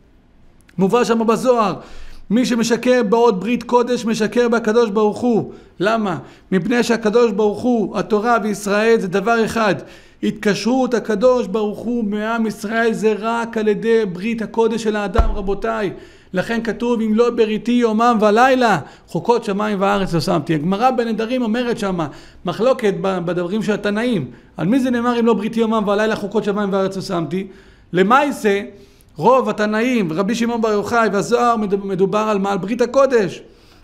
מובא שם בזוהר, מי שמשקר בעוד ברית קודש משקר בהקדוש ברוך הוא. למה? מפני שהקדוש ברוך הוא, התורה וישראל זה דבר אחד. התקשרות הקדוש ברוך הוא מעם ישראל זה רק על ידי ברית הקודש של האדם רבותיי. לכן כתוב אם לא בריתי יומם ולילה חוקות שמיים וארץ לא שמתי. הגמרא בנדרים אומרת שמה מחלוקת בדברים של התנאים. על מי זה נאמר אם לא בריתי יומם ולילה חוקות שמיים וארץ לא שמתי? למעשה רוב התנאים, רבי שמעון בר יוחאי והזוהר מדובר על מה? על ברית הקודש.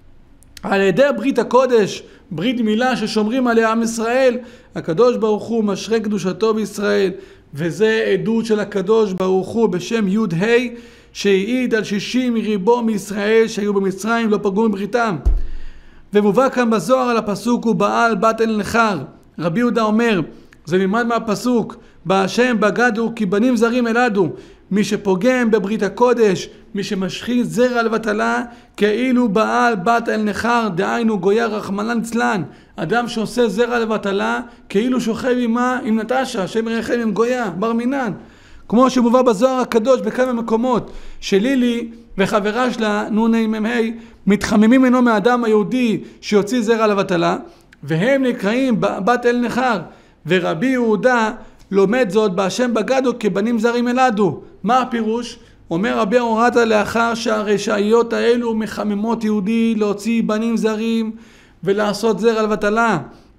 על ידי ברית הקודש, ברית מילה ששומרים עליה עם ישראל, הקדוש ברוך הוא משרה קדושתו בישראל, וזה עדות של הקדוש ברוך הוא בשם י' ה' שהעיד על שישים מריבו מישראל שהיו במצרים לא פגעו מבריתם. ומובא כאן בזוהר על הפסוק הוא בעל בת אל נחר. רבי יהודה אומר, זה נלמד מהפסוק, בהשם בגדו כי בנים זרים אלעדו. מי שפוגם בברית הקודש, מי שמשחית זרע לבטלה, כאילו בעל בת אל נחר, דהיינו גויה רחמנא ליצלן. אדם שעושה זרע לבטלה, כאילו שוכב עמה עם נטשה, השם ירחם עם גויה, בר מינן. כמו שמובא בזוהר הקדוש בכמה מקומות, שלילי וחברה שלה, נוני ממהי, מתחממים ממנו מהאדם היהודי שיוציא זרע לבטלה, והם נקראים בת אל נחר, ורבי יהודה לומד זאת בהשם בגדו כבנים זרים אלעדו. מה הפירוש? אומר רבי אורתא, לאחר שהרשעיות האלו מחממות יהודי להוציא בנים זרים ולעשות זרע לבטלה,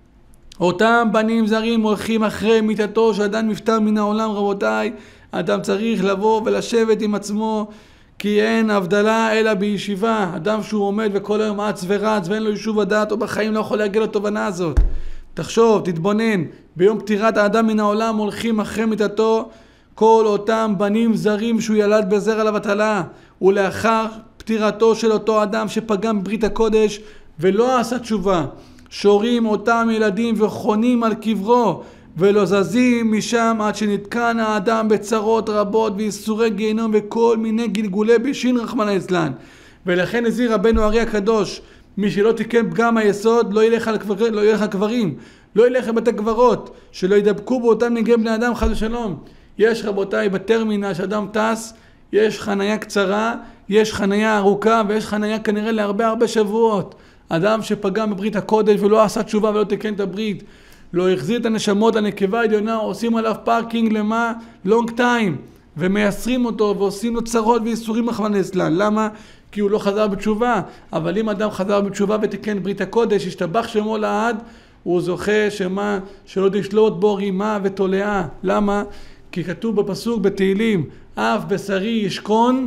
אותם בנים זרים הולכים אחרי מיתתו שאדם נפטר מן העולם. רבותיי, אדם צריך לבוא ולשבת עם עצמו, כי אין הבדלה אלא בישיבה. אדם שהוא עומד וכל היום אץ ורץ ואין לו יישוב הדעת, או בחיים לא יכול להגיע לתובנה הזאת. תחשוב, תתבונן, ביום פטירת האדם מן העולם הולכים אחרי מיתתו כל אותם בנים זרים שהוא ילד בזרע לבטלה, ולאחר פטירתו של אותו אדם שפגם בברית הקודש ולא עשה תשובה, שורים אותם ילדים וחונים על קברו ולא זזים משם עד שנתקן האדם בצרות רבות ויסורי גיהנום וכל מיני גלגולי בשין רחמנא ליצלן. ולכן הזהיר רבנו ארי הקדוש, מי שלא תיקן פגם היסוד לא ילך על קברים, לא ילך על קברים, לא ילך לבתי קברות, שלא ידבקו באותם נגעי בני אדם חס ושלום. יש רבותיי בטרמינל שאדם טס, יש חנייה קצרה, יש חנייה ארוכה ויש חנייה כנראה להרבה הרבה שבועות. אדם שפגם בברית הקודש ולא עשה תשובה ולא תיקן את הברית, לא החזיר את הנשמות לנקבה העליונה, עושים עליו פארקינג למה? לונג טיים, ומייסרים אותו ועושים לו צרות וייסורים רחמנא ליצלן. למה? כי הוא לא חזר בתשובה. אבל אם אדם חזר בתשובה ותיקן ברית הקודש, השתבח שמו לעד, הוא זוכה שמה? שלא תשלוט בו רימה ותולעה. למה? כי כתוב בפסוק בתהילים, אף בשרי ישכון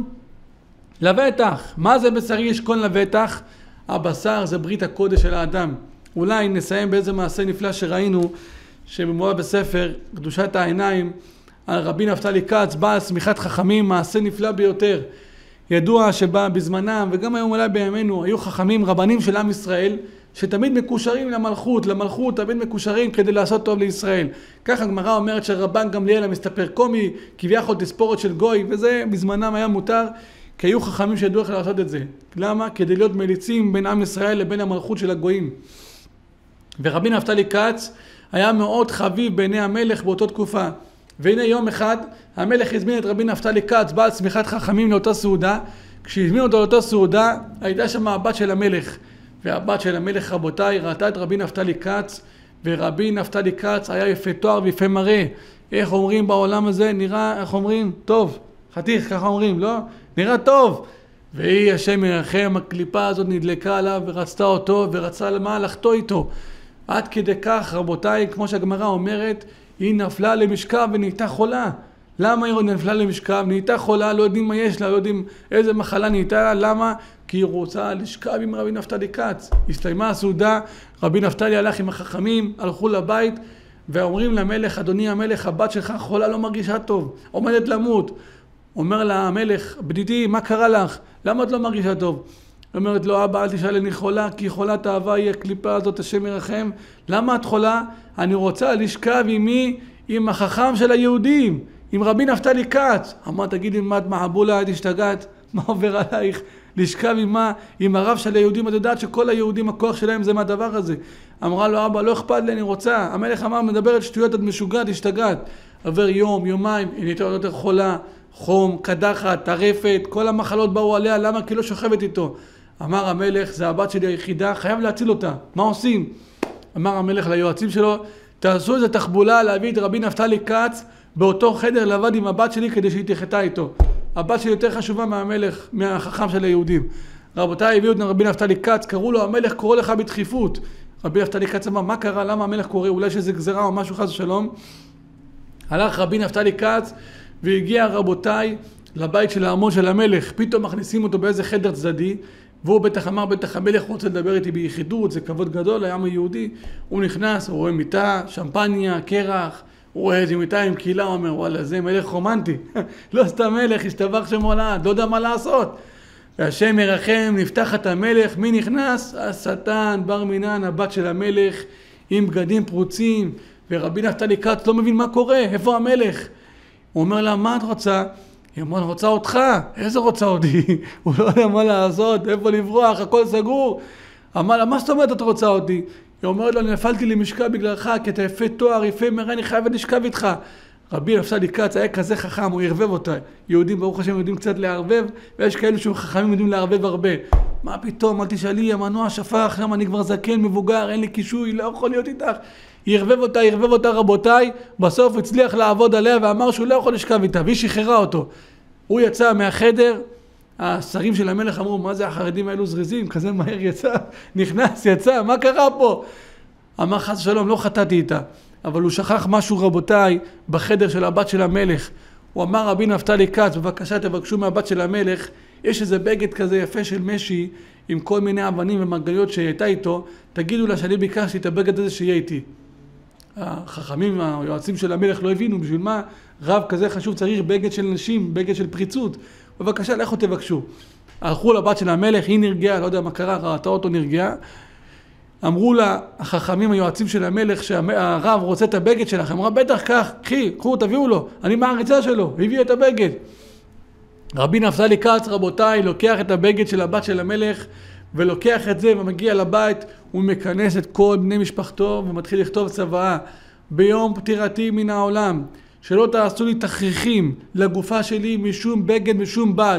לבטח. מה זה בשרי ישכון לבטח? הבשר זה ברית הקודש של האדם. אולי נסיים באיזה מעשה נפלא שראינו, שמובא בספר קדושת העיניים, על רבי נפתלי כץ, בעל סמיכת חכמים, מעשה נפלא ביותר. ידוע שבא בזמנם, וגם היום אולי בימינו, היו חכמים רבנים של עם ישראל, שתמיד מקושרים למלכות, למלכות תמיד מקושרים כדי לעשות טוב לישראל. כך הגמרא אומרת שרבן גמליאל המסתפר קומי, כביכול תספורת של גוי, וזה בזמנם היה מותר, כי היו חכמים שידעו איך לעשות את זה. למה? כדי להיות מליצים בין עם ישראל לבין המלכות של הגויים. ורבי נפתלי כץ היה מאוד חביב בעיני המלך באותה תקופה. והנה יום אחד המלך הזמין את רבי נפתלי כץ, בעל סמיכת חכמים, לאותה סעודה. כשהזמין אותו לאותה סעודה, הייתה שם הבת של המלך. והבת של המלך, רבותיי, ראתה את רבי נפתלי כץ, ורבי נפתלי כץ היה יפה תואר ויפה מראה. איך אומרים בעולם הזה? נראה, איך אומרים? טוב. חתיך, ככה אומרים, לא? נראה טוב. והיא, השם ירחם, הקליפה הזאת נדלקה עליו ורצתה אותו ורצה למה? לחטוא איתו. עד כדי כך, רבותיי, כמו שהגמרא אומרת, היא נפלה למשכב ונהייתה חולה. למה היא נפלה למשכב? נהייתה חולה, לא יודעים מה יש לה, לא יודעים איזה מחלה נהייתה לה. למה? כי היא רוצה לשכב עם רבי נפתלי כץ. הסתיימה הסעודה, רבי נפתלי הלך עם החכמים, הלכו לבית, ואומרים למלך, אדוני המלך, הבת שלך חולה, לא מרגישה טוב, עומדת למות. אומר לה המלך, בדידי, מה קרה לך? למה את לא מרגישה טוב? אומרת לו, אבא, אל תשאל, אני חולה, כי חולת אהבה היא הקליפה הזאת, השם ירחם. למה את חולה? אני רוצה לשכב עם מי? עם החכם של היהודים, עם רבי נפתלי כץ. אמר, תגידי, מה את מעבולה, את השתגעת? מה עובר עלייך? לשכב עם מה? עם הרב של היהודים. את יודעת שכל היהודים, הכוח שלהם זה מהדבר הזה. אמרה לו, אבא, לא אכפת לי, אני רוצה. המלך אמר, מדברת שטויות, את משוגעת, השתגעת. עובר יום, יומיים, היא נהייתה יותר חולה, חום, קדחת, טרפת, כל המחלות באו עליה. למה? כי לא שוכבת איתו. אמר המלך, זה הבת שלי היחידה, חייב להציל אותה. מה עושים? אמר המלך ליועצים שלו, תעשו איזה תחבולה להביא את רבי נפתלי כץ באותו חדר לבד עם הבת שלי כדי שהיא תחתה איתו. הבת שלי יותר חשובה מהמלך, מהחכם של היהודים. רבותיי, הביאו את רבי נפתלי כץ, קראו לו, המלך קורא לך בדחיפות. רבי נפתלי כץ אמר, מה קרה? למה המלך קורא? אולי שזה גזרה או משהו חס ושלום. הלך רבי נפתלי כץ והגיע, רבותיי, לבית של הארמון של המלך. פתאום מכניסים אותו באיזה חדר צדדי, והוא בטח אמר, בטח המלך רוצה לדבר איתי ביחידות, זה כבוד גדול לעם היהודי. הוא נכנס, הוא רואה מיטה, שמפניה, קרח, הוא רואה איזה מיטה עם קהילה, הוא אומר, וואלה, זה מלך רומנטי. לא סתם מלך, השתבח שמו לעד, לא יודע מה לעשות. והשם ירחם, נפתח את המלך, מי נכנס? השטן, בר מינן, הבת של המלך, עם בגדים פרוצים, ורבי נפתלי כץ לא מבין מה קורה, איפה המלך? הוא אומר לה, מה את רוצה? היא אמרה, אני רוצה אותך. איזה רוצה אותי? הוא לא יודע מה לעשות, איפה לברוח, הכל סגור. אמר לה, מה זאת אומרת את רוצה אותי? היא אומרת לו, אני נפלתי למשכב בגללך, כי אתה יפה תואר, יפה מראה, אני חייבת לשכב איתך. רבי נפתלי כץ היה כזה חכם, הוא ערבב אותה. יהודים, ברוך השם, יודעים קצת לערבב, ויש כאלו שחכמים יודעים לערבב הרבה. מה פתאום, אל תשאלי, המנוע שפך, שם אני כבר זקן, מבוגר, אין לי קישוי, לא יכול להיות איתך. ערבב אותה, ערבב אותה רבותיי, בסוף הצליח לעבוד עליה ואמר שהוא לא יכול לשכב איתה, והיא שחררה אותו. הוא יצא מהחדר, השרים של המלך אמרו, מה זה החרדים האלו זריזים? כזה מהר יצא, נכנס, יצא, מה קרה פה? אמר חס שלום, לא חטאתי איתה. אבל הוא שכח משהו רבותיי בחדר של הבת של המלך. הוא אמר רבי נפתלי כץ, בבקשה תבקשו מהבת של המלך, יש איזה בגד כזה יפה של משי, עם כל מיני אבנים ומרגליות שהייתה איתו, תגידו לה שאני ביקשתי את הבגד הזה שיהיה איתי. החכמים, היועצים של המלך לא הבינו, בשביל מה רב כזה חשוב צריך בגד של נשים, בגד של פריצות. בבקשה, לכו תבקשו. הלכו לבת של המלך, היא נרגעה, לא יודע מה קרה, ראתה אותו נרגעה. אמרו לה, החכמים, היועצים של המלך, שהרב רוצה את הבגד שלך. אמרה, בטח כך, קחי, קחו, תביאו לו, אני מעריצה שלו, הביא את הבגד. רבי נפתלי כץ, רבותיי, לוקח את הבגד של הבת של המלך, ולוקח את זה ומגיע לבית, הוא מכנס את כל בני משפחתו, ומתחיל לכתוב צוואה. ביום פטירתי מן העולם, שלא תעשו לי תכריכים לגופה שלי משום בגד, משום בד.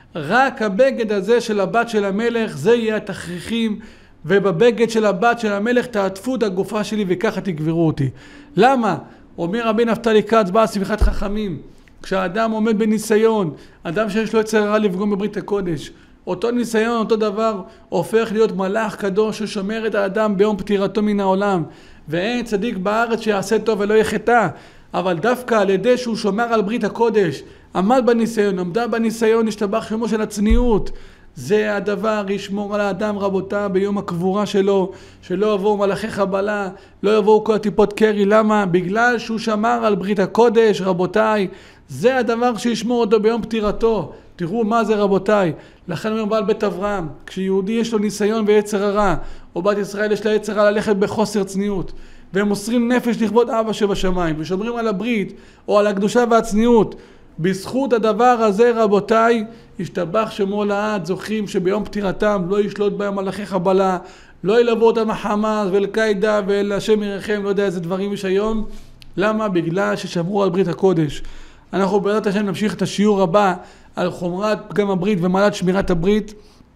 רק הבגד הזה של הבת של המלך, זה יהיה התכריכים, ובבגד של הבת של המלך תעטפו את הגופה שלי וככה תגברו אותי. למה? אומר רבי נפתלי כץ, בא שמחת חכמים, כשהאדם עומד בניסיון, אדם שיש לו יצר הרע לפגום בברית הקודש, אותו ניסיון, אותו דבר, הופך להיות מלאך קדוש ששומר את האדם ביום פטירתו מן העולם. ואין צדיק בארץ שיעשה טוב ולא יחטא. אבל דווקא על ידי שהוא שומר על ברית הקודש, עמד בניסיון, עמדה בניסיון, השתבח שמו של הצניעות. זה הדבר, ישמור על האדם רבותה ביום הקבורה שלו, שלא יבואו מלאכי חבלה, לא יבואו כל הטיפות קרי. למה? בגלל שהוא שמר על ברית הקודש, רבותיי. זה הדבר שישמור אותו ביום פטירתו. תראו מה זה רבותיי. לכן אומר בעל בית אברהם, כשיהודי יש לו ניסיון ויצר הרע, או בת ישראל יש לה יצר הרע ללכת בחוסר צניעות, והם מוסרים נפש לכבוד אבא שבשמיים, ושומרים על הברית, או על הקדושה והצניעות, בזכות הדבר הזה רבותיי, ישתבח שמו לעד, זוכים שביום פטירתם לא ישלוט בהם מלאכי חבלה, לא ילוו אותם החמאס ואל-קאעידה ואל השם ירחם, לא יודע איזה דברים יש היום. למה? בגלל ששמרו על ברית הקודש. אנחנו בעזרת השם נמשיך את השיעור הבא על חומרת פגם הברית ומעלת שמירת הברית.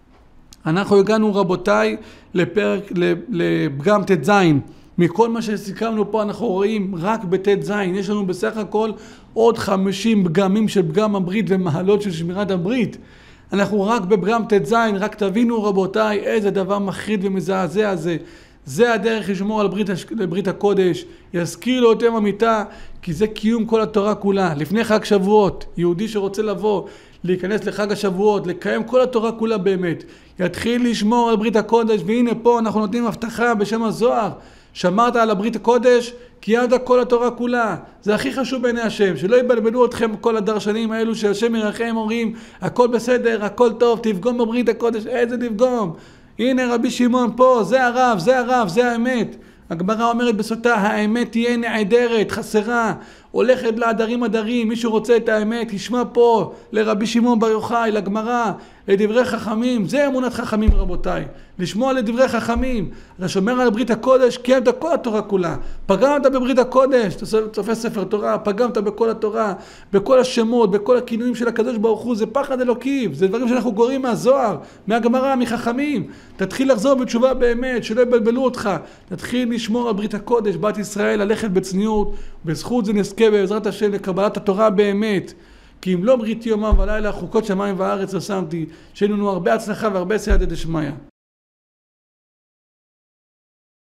אנחנו הגענו רבותיי לפרק, לפגם ת' ז'. מכל מה שסיכמנו פה אנחנו רואים רק בת' ז'. יש לנו בסך הכל עוד חמישים פגמים של פגם הברית ומעלות של שמירת הברית. אנחנו רק בפגם ת' ז', רק תבינו רבותיי איזה דבר מחריד ומזעזע זה. זה הדרך לשמור על ברית, ברית הקודש, יזכיר לו אותם המיטה, כי זה קיום כל התורה כולה. לפני חג שבועות, יהודי שרוצה לבוא, להיכנס לחג השבועות, לקיים כל התורה כולה באמת, יתחיל לשמור על ברית הקודש, והנה פה אנחנו נותנים הבטחה בשם הזוהר, שמרת על הברית הקודש, קיימת כל התורה כולה. זה הכי חשוב בעיני השם, שלא יבלבלו אתכם כל הדרשנים האלו שהשם ירחם אומרים, הכל בסדר, הכל טוב, תפגום בברית הקודש, איזה תפגום. הנה רבי שמעון פה, זה הרב, זה הרב, זה האמת. הגמרא אומרת בסוטה, האמת תהיה נעדרת, חסרה, הולכת לעדרים עדרים. מי שרוצה את האמת, ישמע פה לרבי שמעון בר יוחאי, לגמרא, לדברי חכמים. זה אמונת חכמים רבותיי, לשמוע לדברי חכמים. אתה שומר על ברית הקודש, קיימת כל התורה כולה. פגמת בברית הקודש, אתה תופס ספר תורה, פגמת בכל התורה, בכל השמות, בכל הכינויים של הקדוש ברוך הוא. זה פחד אלוקים, זה דברים שאנחנו גורעים מהזוהר, מהגמרא, מחכמים. תתחיל לחזור בתשובה באמת, שלא יבלבלו אותך. תתחיל לשמור על ברית הקודש, בת ישראל, ללכת בצניעות, בזכות זה נזכה בעזרת השם לקבלת התורה באמת. כי אם לא בריתי יומם ולילה, חוקות שמיים וארץ רשמתי. שיהיה לנו הרבה הצלחה והרבה סייעתא דשמיא.